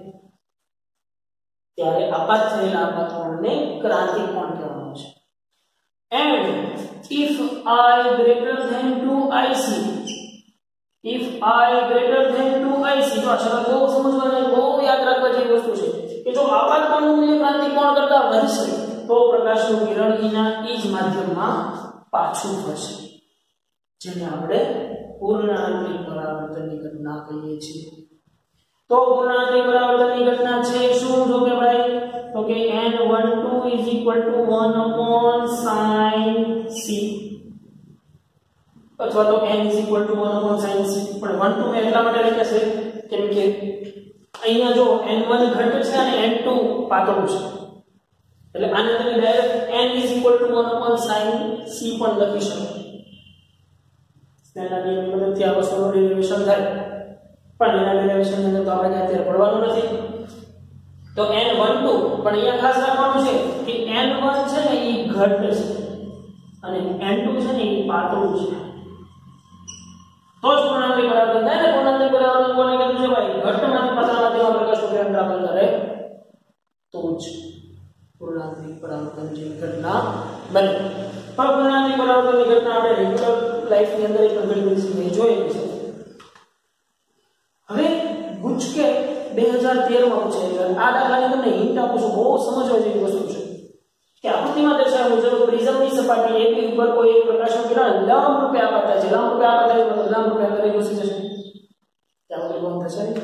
ત્યારે આપાત થયેલા આપાત કોણને ક્રાંતિક કોણ કહેવામાં આવશે. And if I greater than two ic, if I greater than two ic, તો આ શરત બહુ સમજવાની બહુ યાદ રાખવા જેવી વસ્તુ છે કે જો આપાત કોણનું મૂલ્ય ક્રાંતિક કોણ કરતા વધશે તો પ્રકાશનું કિરણ એના એ જ માધ્યમમાં પાછું ફરશે, જેને આપણે પૂર્ણાંતરિક પરાવર્તનની ઘટના કહીએ છીએ. તો પૂર્ણાંતરિક પરાવર્તનની ઘટના છે શું? જો કે ભાઈ તો કે n twelve is equal to one upon sin c અથવા તો n is equal to one upon sin c. પણ one two એટલા માટે લખ્યા છે કેમ કે અહીંયા જો n one ઘટ છે અને n two પાતળું છે, એટલે આને તમે direct n is equal to one upon sin c પણ લખી શકો. તેના નિયમની મદદથી આ વસ્તુનું ડેરિવેશન થાય, પણ એના ડેરિવેશન ની અંદર તો આપણે અત્યારે પડવાનું નથી. તો n twelve પણ અહીંયા ખાસ રાખવાનું છે કે n one છે ને એ ઘટ છે અને n two છે ને એ પાતળું છે, તો જ પૂર્ણાંતરિક પરાવર્તન થાય ને. પૂર્ણાંતરિક પરાવર્તન કોને કહેતું છે ભાઈ? ઘટમાંથી પાતળામાં પ્રકાશનું કિરણ ટ્રાવેલ કરે તો જ પૂર્ણાંતરિક પરાવર્તન જેવી ઘટના બને. પણ પૂર્ણાંતરિક પરાવર્તનની ઘટના આપણે રેગ્યુલર લાઈફની અંદર એક ઘણી બધી જગ્યાએ જોયેલી છે. હવે ગુચકે બે હજાર તેર માં પૂછાયેલું આ દાખલાની તમને હિન્ટ આપું છું, બહુ સમજવા જેવી વસ્તુ છે કે આકૃતિમાં દર્શાવ્યા મુજબ પ્રિઝમની સપાટી એક ઉપર કોઈ એક પ્રકાશનું કિરણ લંબ રૂપે આપાત થાય છે. લંબ રૂપે આપાત થાય એટલે લંબ રૂપે અંદર ઘૂસી જશે, ત્યાં કોઈ બંધ થશે નહીં.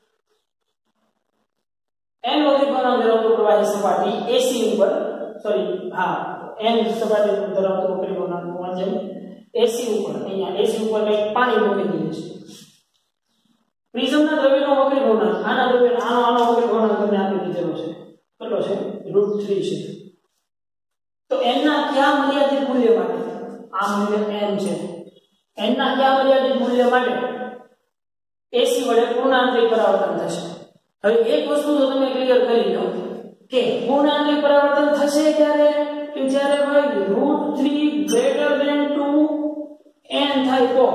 n વક્રીકોણ ધરાવતું પ્રવાહી સપાટી એસી ઉપર સોરી હા n સપાટી ધરાવતું વક્રીકોણ માધ્યમ એસી ઉપર અહીંયા એસી ઉપર કંઈક પાણી મૂકી દીધું છે. પ્રિઝમના દ્રવ્યનો વક્રીકોણ આના દ્રવ્ય આનો આનો વક્રીકોણ તમને આપી દીધેલો છે. કેટલો છે? રૂટ થ્રી છે. તો n ના કયા મર્યાદિત મૂલ્ય માટે આ મૂલ્ય n છે, n ના કયા મર્યાદિત મૂલ્ય માટે એસી વડે પૂર્ણાંતરિક પરાવર્તન થશે? હવે એક વસ્તુ તો તમે ક્લિયર કરી લો કે પૂર્ણાંતરિક પરાવર્તન થશે ત્યારે કે જ્યારે ભાઈ root three greater than two n થાય તો,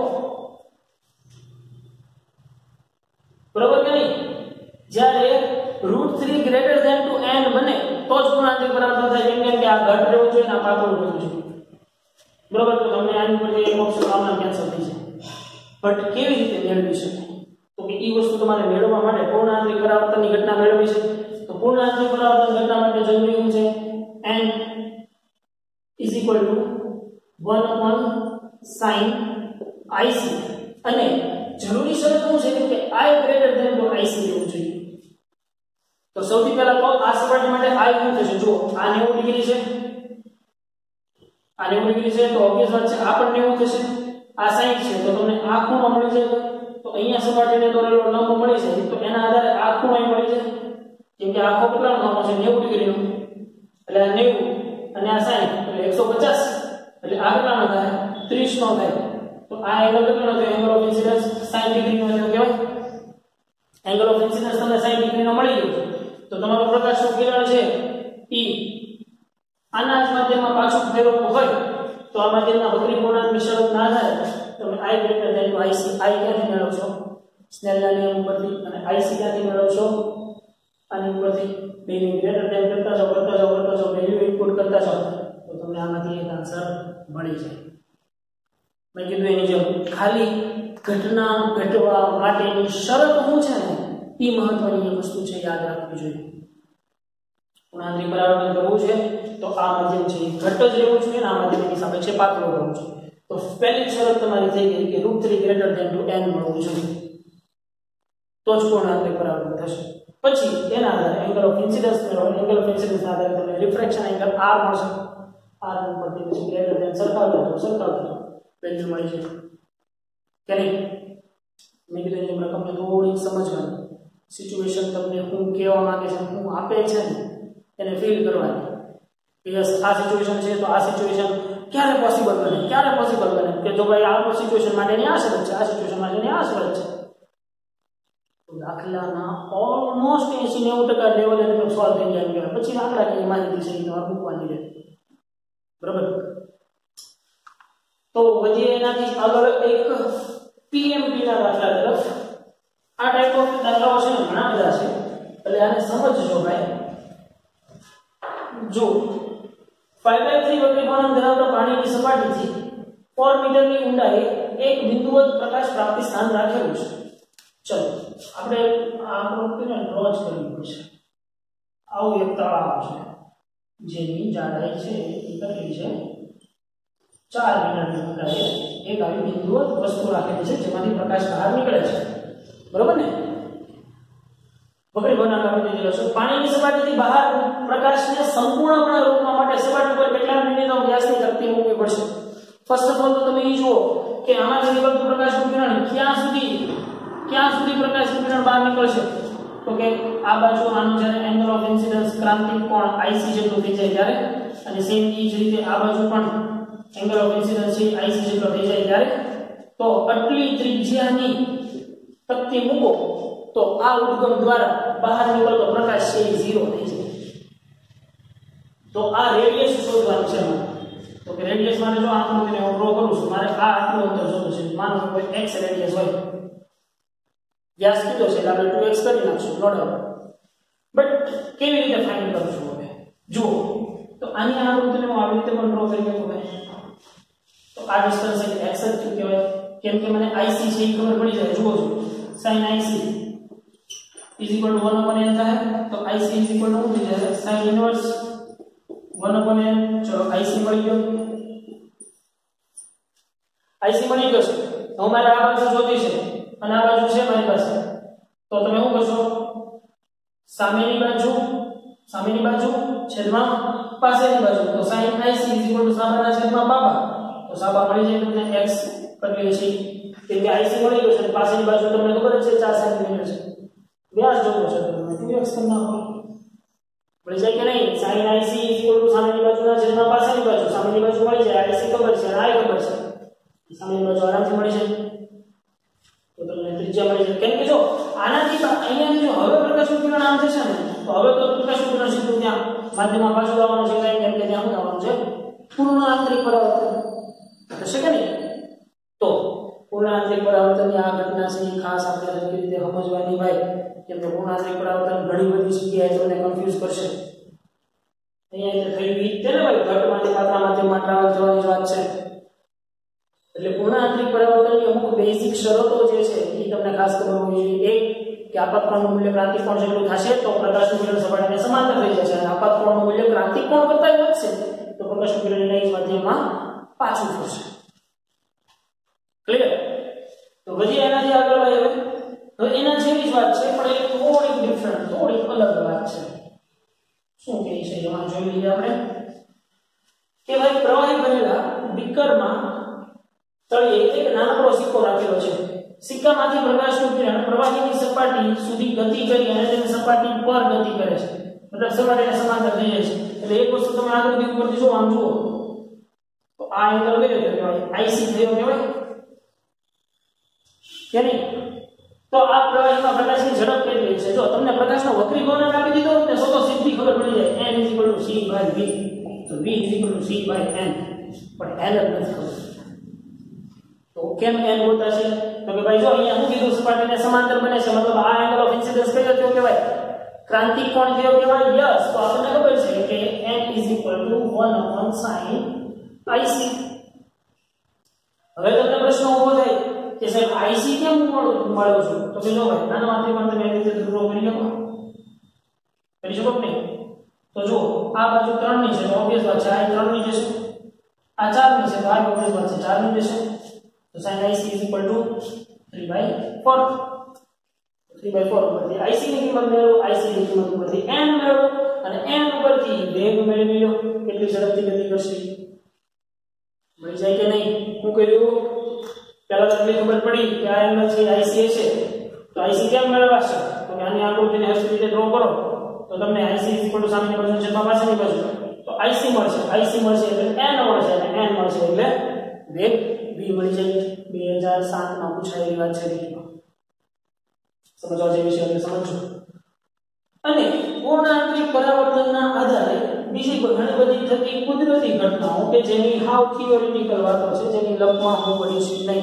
બરોબર કે નહીં? જ્યારે root three greater than two n બને તો જ પૂર્ણાંતરિક પરાવર્તન થાય. કેમ કે આ ઘટ રહેવું જોઈએ ને આ પાતળું રહેવું જોઈએ, બરોબર? તો તમને આની પરથી એક ઓપ્શન આમના કેન્સલ થઈ જાય. બટ કેવી રીતે મેળવી શકાય? તો કે ઈ વસ્તુ તમારે મેળવવા માટે પૂર્ણાંતરિક પરાવર્તનની ઘટના મેળવવી છે. તો પૂર્ણાંતરિક પરાવર્તન ઘટના માટે જરૂરી શું છે? n is equal to one upon sin ic અને જરૂરી શરત શું છે કે i greater than to ic લેવું જોઈએ. તો સૌથી પહેલા તો આ સપાટી માટે i શું થશે? જો આ નેવું ડિગ્રી છે, આ નેવું ડિગ્રી છે તો ઓબ્વિયસ વાત છે આ પણ નેવું થશે, આ સાઈઠ છે તો તમને આ ખૂણો મળી જાય. તો અહીંયા સપાટીને દોરેલો લંબ મળી જાય તો એના આધારે આ ખૂણો મળી જાય. કેમ કે આખો કેટલાનો ખૂણો છે? નેવું ડિગ્રીનો, એટલે આ નેવું અને આ સાઈઠ એટલે એકસો પચાસ, એટલે આ કેટલાનો થાય? ત્રીસ નો થાય. તો આ એંગલ કેટલાનો થાય? એંગલ ઓફ ઇન્સિડન્સ સાઈઠ ડિગ્રીનો થયો કહેવાય. એંગલ ઓફ ઇન્સિડન્સ તમને સાઈઠ ડિગ્રીનો મળી ગયો તો તમારો પ્રકાશનું કિરણ છે ઈ આના જ માધ્યમમાં પાછું ફેરવવું હોય તો આ માધ્યમના વક્રીકોણની શરત ના થાય તમે i greater than to ic i ક્યાંથી મેળવશો? સ્નેલના નિયમ ઉપરથી. અને ic ક્યાંથી મેળવશો? આની ઉપરથી. બેની ગ્રેટર ધેન કરતા જાઓ કરતા જાઓ કરતા જાઓ વેલ્યુ ઇનપુટ કરતા જાઓ તો તમને આમાંથી એક આન્સર મળી જાય. મેં કીધું એની જેમ ખાલી ઘટના ઘટવા માટેની શરત શું છે ને એ મહત્વની વસ્તુ છે, યાદ રાખવી જોઈએ. પૂર્ણાંતરિક પરાવર્તન કરવું છે તો આ માધ્યમ છે ઘટ જ રહેવું જોઈએ, આ માધ્યમની સાપેક્ષે પાતળું રહેવું જોઈએ. તો પહેલી શરત તમારી થઈ ગઈ કે root three greater than two n મળવું જોઈએ, તો જ પૂર્ણાંતરિક પરાવર્તન થશે. પછી એના આધારે એંગલ ઓફ ઇન્સિડન્સ મેળવો, એંગલ ઓફ ઇન્સિડન્સ ના આધારે તમને રિફ્રેક્શન એંગલ r મળશે. r ઉપરથી પછી ગ્રેટર ધેન સરખાવતા તો સરખાવતા વેલ્યુ મળી છે કે નહીં. મેં કીધું એની રકમને થોડી સમજવાની, સિચ્યુએશન તમને હું કહેવા માંગે છે, હું આપે છે ને એને ફીલ કરવાની. યસ, આ સિચ્યુએશન છે તો આ સિચ્યુએશન ક્યારે પોસિબલ બને, ક્યારે પોસિબલ બને કે જો ભાઈ આ સિચ્યુએશન માટેની આ શરત છે, આ સિચ્યુએશન માટેની આ શરત છે. તો દાખલાના ઓલમોસ્ટ એંસી નેવું ટકા લેવલે તમે સોલ્વ થઈ જાય કે પછી આંકડાકીય માહિતી છે એ તમારે મૂકવાની રહે. બરાબર. તો વધી એનાથી આગળ એક પીએમટી ના દાખલા તરફ. આ ટાઈપ ઓફ દાખલાઓ છે ને ઘણા બધા છે, એટલે આને સમજજો ભાઈ. જો five by three વક્રીકોણ ધરાવતા પાણીની સપાટીથી ચાર મીટરની ઊંડાઈએ એક બિંદુવત પ્રકાશ પ્રાપ્તિ સ્થાન રાખેલું છે. ચલો આપણે આ આકૃતિને ડ્રો જ કરવી પડશે. આવું એક તળાવ છે જેની જાડાઈ છે એ કેટલી છે, ચાર મીટરની ઊંડાઈએ એક આવી બિંદુવત વસ્તુ રાખેલી છે જેમાંથી પ્રકાશ બહાર નીકળે છે. બરોબર ને. વક્રીકોણ આપણે દીધેલો છે. પાણીની સપાટીથી બહાર પ્રકાશને સંપૂર્ણપણે રોકવા માટે સપાટી પર કેટલા મિલીમીટર વ્યાસની તકતી મૂકવી પડશે. ફર્સ્ટ ઓફ ઓલ તો તમે એ જુઓ કે આમાંથી નીકળતું પ્રકાશનું કિરણ ક્યાં સુધી ક્યાં સુધી પ્રકાશનું કિરણ બહાર નીકળશે. તો કે આ બાજુ આનું જ્યારે એંગલ ઓફ ઇન્સિડન્સ ક્રાંતિક કોણ આઈસી જેટલું થઈ જાય ત્યારે, અને સેમ એ જ રીતે આ બાજુ પણ એંગલ ઓફ ઇન્સિડન્સ છે આઈસી જેટલો થઈ જાય ત્યારે, તો આટલી ત્રિજ્યાની તકતી મૂકો તો આ ઉદ્ગમ દ્વારા બહાર નીકળતો પ્રકાશ છે એ ઝીરો થઈ જાય. તો આ રેડિયસ શોધવાનું છે. તો કે રેડિયસ માટે જો આકૃતિને હું ડ્રો કરું છું, મારે આ આટલું અંતર શોધવું છે. માનો કે કોઈ x રેડિયસ હોય, વ્યાસ કીધો છે એટલે આપણે ટુ એક્સ કરી નાખશું, નો ડાઉટ. બટ કેવી રીતે ફાઇન્ડ કરશું હવે જુઓ. તો આની આકૃતિને હું આવી રીતે પણ ડ્રો કરી શકું ભાઈ. તો આ ડિસ્ટન્સ એટલે x જ કહેવાય, કેમ કે મને આઈસી છે એ ખબર પડી જાય. જુઓ છો sin ic is equal to one upon n થાય, તો ic is equal to શું થઈ જાય, sin inverse one upon n. ચલો ic મળી ગયો, ic મળી ગયો છે. હવે મારે આ બાજુ શોધી છે અને આ બાજુ છે મારી પાસે, તો તમે શું કરશો, સામેની બાજુ સામેની બાજુ છેદમાં પાસેની બાજુ. તો sin ic is equal to સામેના છેદમાં બાબા, તો સાબા મળી જાય તમને x કરીએ છીએ કેમ કે ic મળી ગયો છે. પાસેની બાજુ તમને ખબર છે ચાર સેન્ટીમીટર છે, વ્યાસ જોવો છે તો તમે ટુ એક્સ કરી નાખો, મળી જાય કે નહીં. sin ic is equal to સામેની બાજુના છેદમાં પાસેની બાજુ, સામેની બાજુ મળી જાય, ic ખબર છે અને i ખબર છે, સામેની બાજુ આરામથી મળી જાય. તો તમને ત્રિજ્યા મળી જાય. કેમ કે જો આનાથી અહીંયાથી જો હવે પ્રકાશનું કિરણ આમ થશે ને, તો હવે તો પ્રકાશનું કિરણ સીધું ત્યાં માધ્યમમાં પાછું આવવાનું છે, કેમ કે ત્યાં શું આવવાનું છે, પૂર્ણ આંતરિક પરાવર્તન થશે કે નહીં. તો પૂર્ણ આંતરિક પરાવર્તનની આ ઘટના છે ખાસ આપણે સરખી રીતે સમજવાની ભાઈ, કેમ કે પૂર્ણ આંતરિક પરાવર્તન ઘણી બધી જગ્યાએ તમને કન્ફ્યુઝ કરશે. અહીંયા જે થઈ ગઈ છે ને ભાઈ, ઘટમાંથી પાતળા માધ્યમમાં ટ્રાવેલ થવાની વાત છે. એટલે પૂર્ણ આંતરિક પરાવર્તનની અમુક બેઝિક શરતો જે છે એ તમને ખાસ ખબર હોવી જોઈએ. એક કે આપાતકોણનું મૂલ્ય ક્રાંતિક કોણ જેટલું થશે તો પ્રકાશનું કિરણ સપાટીને સમાંતર થઈ જશે, અને આપાતકોણનું મૂલ્ય ક્રાંતિક કોણ કરતાં વધશે તો પ્રકાશનું કિરણ એના જ માધ્યમમાં પાછું ફરશે. ક્લિયર. તો વધી એનાથી આગળ હવે હવે એના જેવી જ વાત છે, પણ એ થોડીક ડિફરન્ટ, થોડીક અલગ વાત છે. શું કહે છે એમાં જોઈ લઈએ આપણે કે ભાઈ પ્રવાહી ભરેલા બીકરમાં તળિયે એક નાનકડો સિક્કો રાખેલો છે. સિક્કામાંથી પ્રકાશનું કિરણ પ્રવાહીની સપાટી સુધી ગતિ કરી અને તેની સપાટી પર ગતિ કરે છે, મતલબ સપાટીને સમાંતર થઈ જાય છે. એટલે એક વસ્તુ તમે આકૃતિ ઉપરથી જો આમ જુઓ તો આ એંગલ કયો કહેવાય, આઈસી થયો કહેવાય કે નહીં. તો આ પ્રવાહીમાં પ્રકાશની ઝડપ કેટલી છે, જો તમને પ્રકાશનો વક્રીકોણ આપી દીધો ને તો તો સીધી ખબર પડી જાય, n c by v, તો v c by n, પણ n જ નથી ખબર. તો કેમ n હોતા છે, તો કે ભાઈ જો અહીંયા શું કીધું, સપાટીને સમાંતર બને છે, મતલબ આ એંગલ ઓફ ઇન્સિડન્સ કયો થયો કહેવાય, ક્રાંતિક કોણ થયો કહેવાય. યસ, તો આપણને ખબર છે કે n one upon sin ic. હવે તમને પ્રશ્ન ઊભો થાય કે સાહેબ ic કેમ મળ્યો છું, તો કે જો ભાઈ નાનો આંતરિક કોણ તમે એવી રીતે ડ્રો કરી શકો કરી શકો કે નહીં. તો જો આ બાજુ ત્રણ ની છે તો ઓબ્વિયસ વાત છે આ ત્રણ ની જશે, આ ચાર ની છે તો આ ઓબ્વિયસ વાત છે ચાર ની જશે. તો sin ic is equal to three by four. Three by four ઉપરથી IC ની કિંમત મેળવો, IC ની કિંમત ઉપરથી n મેળવો અને n ઉપરથી વેગ મેળવી લો કેટલી ઝડપથી ગતિ કરશે મળી જાય કે નહીં। હું કર્યું પહેલા તમને ખબર પડી કે આ એંગલ છે IC છે તો IC કેમ મેળવાશે તો કે આની આકૃતિને હસ્ત રીતે ડ્રો કરો તો તમને IC સામેની બાજુ છેદમાં પાછળની બાજુ તો IC મળશે, IC મળશે એટલે n મળશે અને n મળશે એટલે વેગ v મળી જાય। બે હજાર સાત માં પૂછાયેલી વાત છે રીતમાં સમજવા જેવી છે એટલે સમજો। અને પૂર્ણાંકિક પરાવર્તનના આધારે બીજી ઘણી બધી થતી કુદરતી ઘટનાઓ કે જેની હાવ થિયોરિટિકલ વાતો છે જેની લપમાં હું પડીશ નહીં।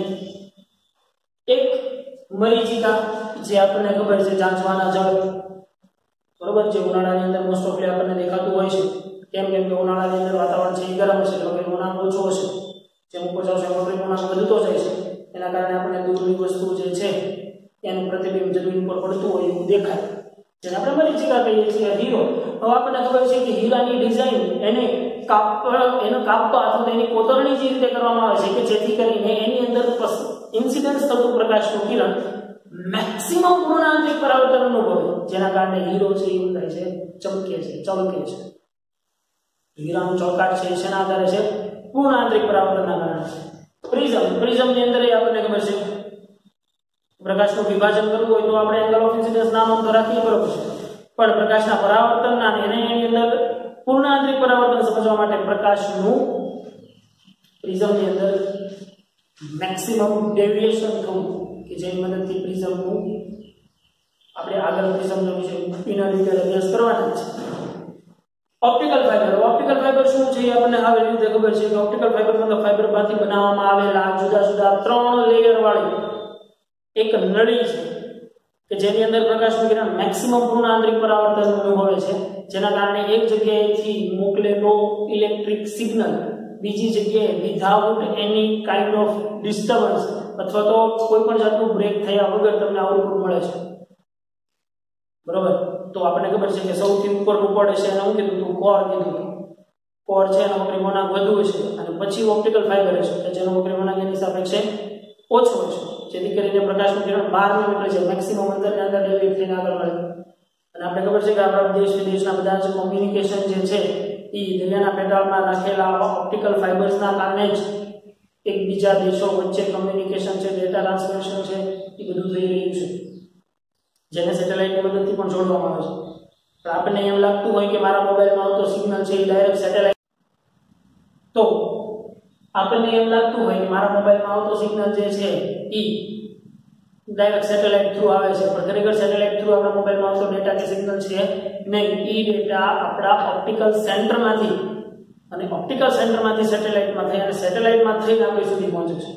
એક મરીચિકા જે આપણને ખબર છે ચાંચવાના જળ બરોબર જે ઉનાળાની અંદર મોસ્ટ ઓફલી આપણને દેખાતું હોય છે કેમ કેમ કે ઉનાળાની અંદર વાતાવરણ છે એ ગરમ હશે એટલે કે ઉનાળો ઓછો હશે જેમ ઉપર જાવ છે મોટરી ઉનાળો વધતો જાય છે એના કારણે આપણને દૂરની વસ્તુ જે છે એનું પ્રતિબિંબ જમીન પર પડતું હોય એવું દેખાય જેને આપણે મરીચિકા કહીએ છીએ। હીરો હવે આપણને ખબર છે કે હીરાની ડિઝાઇન એને કાપવા એનો કાપવા અથવા એની કોતરણી જે રીતે કરવામાં આવે છે કે જેથી કરીને એની અંદર ઇન્સિડન્સ થતું પ્રકાશનું કિરણ મેક્સિમમ પૂર્ણાંકિક પરાવર્તન અનુભવે જેના કારણે હીરો છે એવું થાય છે ચમકે છે ચળકે છે। હીરાનો ચળકાટ છે શેના આધારે છે પૂર્ણાંકિક પરાવર્તનના કારણે। પ્રિઝમ પ્રિઝમ ની અંદર આપણને ખબર છે પ્રકાશનું વિભાજન કરવું હોય તો આપણે એંગલ ઓફ ઇન્સિડન્સ નામ તો રાખીએ બરોબર છે પણ પ્રકાશના પરાવર્તનના અને એની અંદર પૂર્ણાંકિક પરાવર્તન સમજવા માટે પ્રકાશનું પ્રિઝમની અંદર મેક્સિમમ ડેવિએશન થવું કે જેની મદદથી પ્રિઝમનું આપણે આગળ પ્રિઝમનો વિશે ઇનર ડિટેલ અભ્યાસ કરવાના છે। ઓપ્ટિકલ ફાઇબર ઓપ્ટિકલ ફાઇબર શું છે આપણને હવે રીતે ખબર છે કે ઓપ્ટિકલ ફાઇબર મતલબ ફાઇબરમાંથી બનાવવામાં આવેલા જુદા જુદા ત્રણ લેયર વાળી એક નળી છે કે જેની અંદર પ્રકાશનું કિરણ મેક્સિમમ પૂર્ણાંકિક પરાવર્તન અનુભવે છે જેના કારણે એક જગ્યાએથી મોકલેલો ઇલેક્ટ્રિક સિગ્નલ બીજી જગ્યાએ without any kind of disturbance અથવા તો કોઈ પણ જાતનું બ્રેક થયા વગર તમને આઉટપુટ મળે છે બરોબર। તો આપણને ખબર છે કે સૌથી ઉપરનું પડ છે એને હું કીધું તું કોર કીધું કોર છે એનો વક્રીમોનાંક વધુ છે અને પછી ઓપ્ટિકલ ફાઇબર છે કે જેનો વક્રીમોનાંક એની સાપેક્ષે ઓછો છે જેથી કરીને પ્રકાશનું કિરણ બાર મીટર છે મેક્સિમમ અંતરની અંદર ડેવિએટ થઈને આગળ મળે અને આપણે ખબર છે કે આપણા દેશ વિદેશના બધા જ કોમ્યુનિકેશન જે છે એ દરિયાના પેટાળમાં રાખેલા ઓપ્ટિકલ ફાઇબર્સના કારણે જ એકબીજા દેશો વચ્ચે કમ્યુનિકેશન છે ડેટા ટ્રાન્સમિશન છે એ બધું થઈ રહ્યું છે જેને સેટેલાઇટની મદદથી પણ જોડવામાં આવે છે પણ આપણને એમ લાગતું હોય કે મારા મોબાઈલમાં આવતો સિગ્નલ છે એ ડાયરેક્ટ સેટેલાઇટ તો આપણને એમ લાગતું હોય કે મારા મોબાઈલમાં આવતો સિગ્નલ જે છે એ ડાયરેક્ટ સેટેલાઇટ થ્રુ આવે છે પણ ખરેખર સેટેલાઇટ થ્રુ આપણા મોબાઈલમાં આવતો ડેટા કે સિગ્નલ છે નહીં એ ડેટા આપણા ઓપ્ટિકલ સેન્ટરમાંથી અને ઓપ્ટિકલ સેન્ટરમાંથી સેટેલાઇટમાં થઈ અને સેટેલાઇટમાં થઈને આપણી સુધી પહોંચે છે।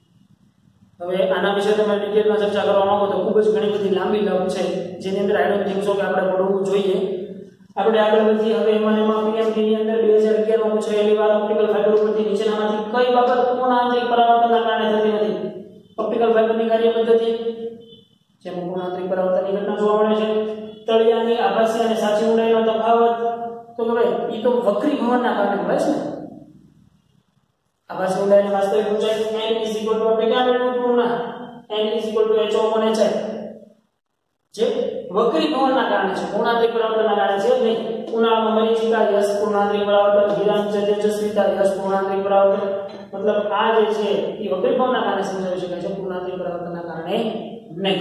હવે આના વિશે તમે ડિટેલમાં ચર્ચા કરવા માંગો તો ખૂબ જ ઘણી બધી લાંબી લપ છે જેની અંદર આઈ ડોન્ટ થિંક સો કે આપણે પડવું જોઈએ। આપણે આગળ વધીએ હવે એમાં એમાં પીએમટી ની અંદર બે હજાર અગિયાર માં પૂછાયેલી વાર ઓપ્ટિકલ ફાઇબર ઉપરથી નીચેનામાંથી કઈ બાબત પૂર્ણાંકિક પરાવર્તનના કારણે થતી નથી। ઓપ્ટિકલ ફાઇબરની કાર્ય પદ્ધતિ જેમાં પૂર્ણાંકિક પરાવર્તનની ઘટના જોવા મળે છે। તળિયાની આભાસી અને સાચી ઊંડાઈનો તફાવત તો કે ભાઈ એ તો વક્રીભવનના કારણે હોય છે ને આભાસી ઊંડાઈની વાસ્તવિક ઊંચાઈ n આપણે ક્યાં મેળવવું પૂર્ણ n h upon hi જે વક્રીભવનના કારણે છે પૂર્ણાંકિક પરાવર્તનના કારણે છે નહીં। ઉનાળામાં મરીચિકા યસ પૂર્ણાંકિક પરાવર્તન હીરાની તેજસ્વીતા યસ પૂર્ણાંકિક પરાવર્તન મતલબ આ જે છે એ વક્રીભવનના કારણે સમજાવી શકાય છે પૂર્ણાંકિક પરાવર્તનના કારણે નહીં।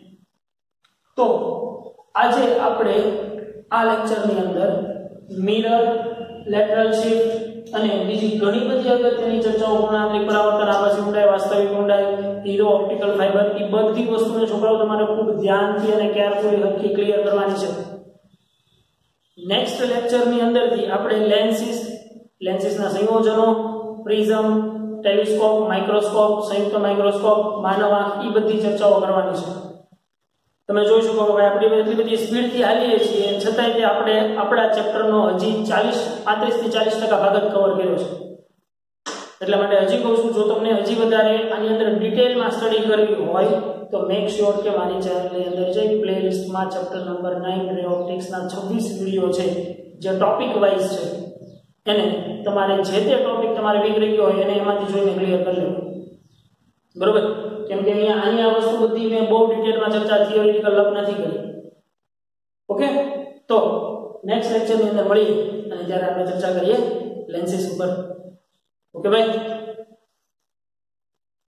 તો આજે આપણે આ લેક્ચરની અંદર મિરર લેટરલ શિફ્ટ અને બીજી ઘણી બધી અગત્યની ચર્ચાઓ પૂર્ણાંકિક પરાવર્તન આભાસી ઊંડાઈ વાસ્તવિક ઊંડાઈ હીરો ઓપ્ટિકલ ફાઇબર એ બધી વસ્તુને છોકરાઓ તમારે ખૂબ ધ્યાનથી અને કેરફુલી હરખી ક્લિયર કરવાની છે। નેક્સ્ટ લેક્ચરની અંદરથી આપણે લેન્સીસ લેન્સીસના સંયોજનો પ્રિઝમ ટેલિસ્કોપ માઇક્રોસ્કોપ સંયુક્ત માઇક્રોસ્કોપ માનવ આંખ એ બધી ચર્ચાઓ કરવાની છે। તમે જોઈ શકો કે ભાઈ આપણે એટલી બધી સ્પીડથી હાલીએ છીએ છતાંય તે આપણે આપણા ચેપ્ટરનો હજી ચાલીસ પાંત્રીસ થી ચાલીસ ટકા ભાગ જ કવર કર્યો છે। એટલા માટે હજી કહું છું જો તમને હજી વધારે આની અંદર ડિટેલમાં સ્ટડી કરવી હોય તો મેક શ્યોર કે મારી ચેનલની અંદર જે પ્લેલિસ્ટમાં ચેપ્ટર નંબર નાઇન રે ઓપ્ટિક્સના છવ્વીસ વિડીયો છે જે ટોપિક વાઇઝ છે એને તમારે જે તે ટોપિક તમારે વીક રહી ગયો હોય એને એમાંથી જોઈને ક્લિયર કરી લેવું। બરોબર, કેમ કે અહીંયા અહીંયા આ વસ્તુ બધી મેં બહુ ડિટેલમાં ચર્ચા થિયોરિટિકલ લપ નથી કરી. ઓકે, તો નેક્સ્ટ લેક્ચરની અંદર મળીએ અને ત્યારે આપણે ચર્ચા કરીએ લેન્સીસ ઉપર. ઓકે ભાઈ.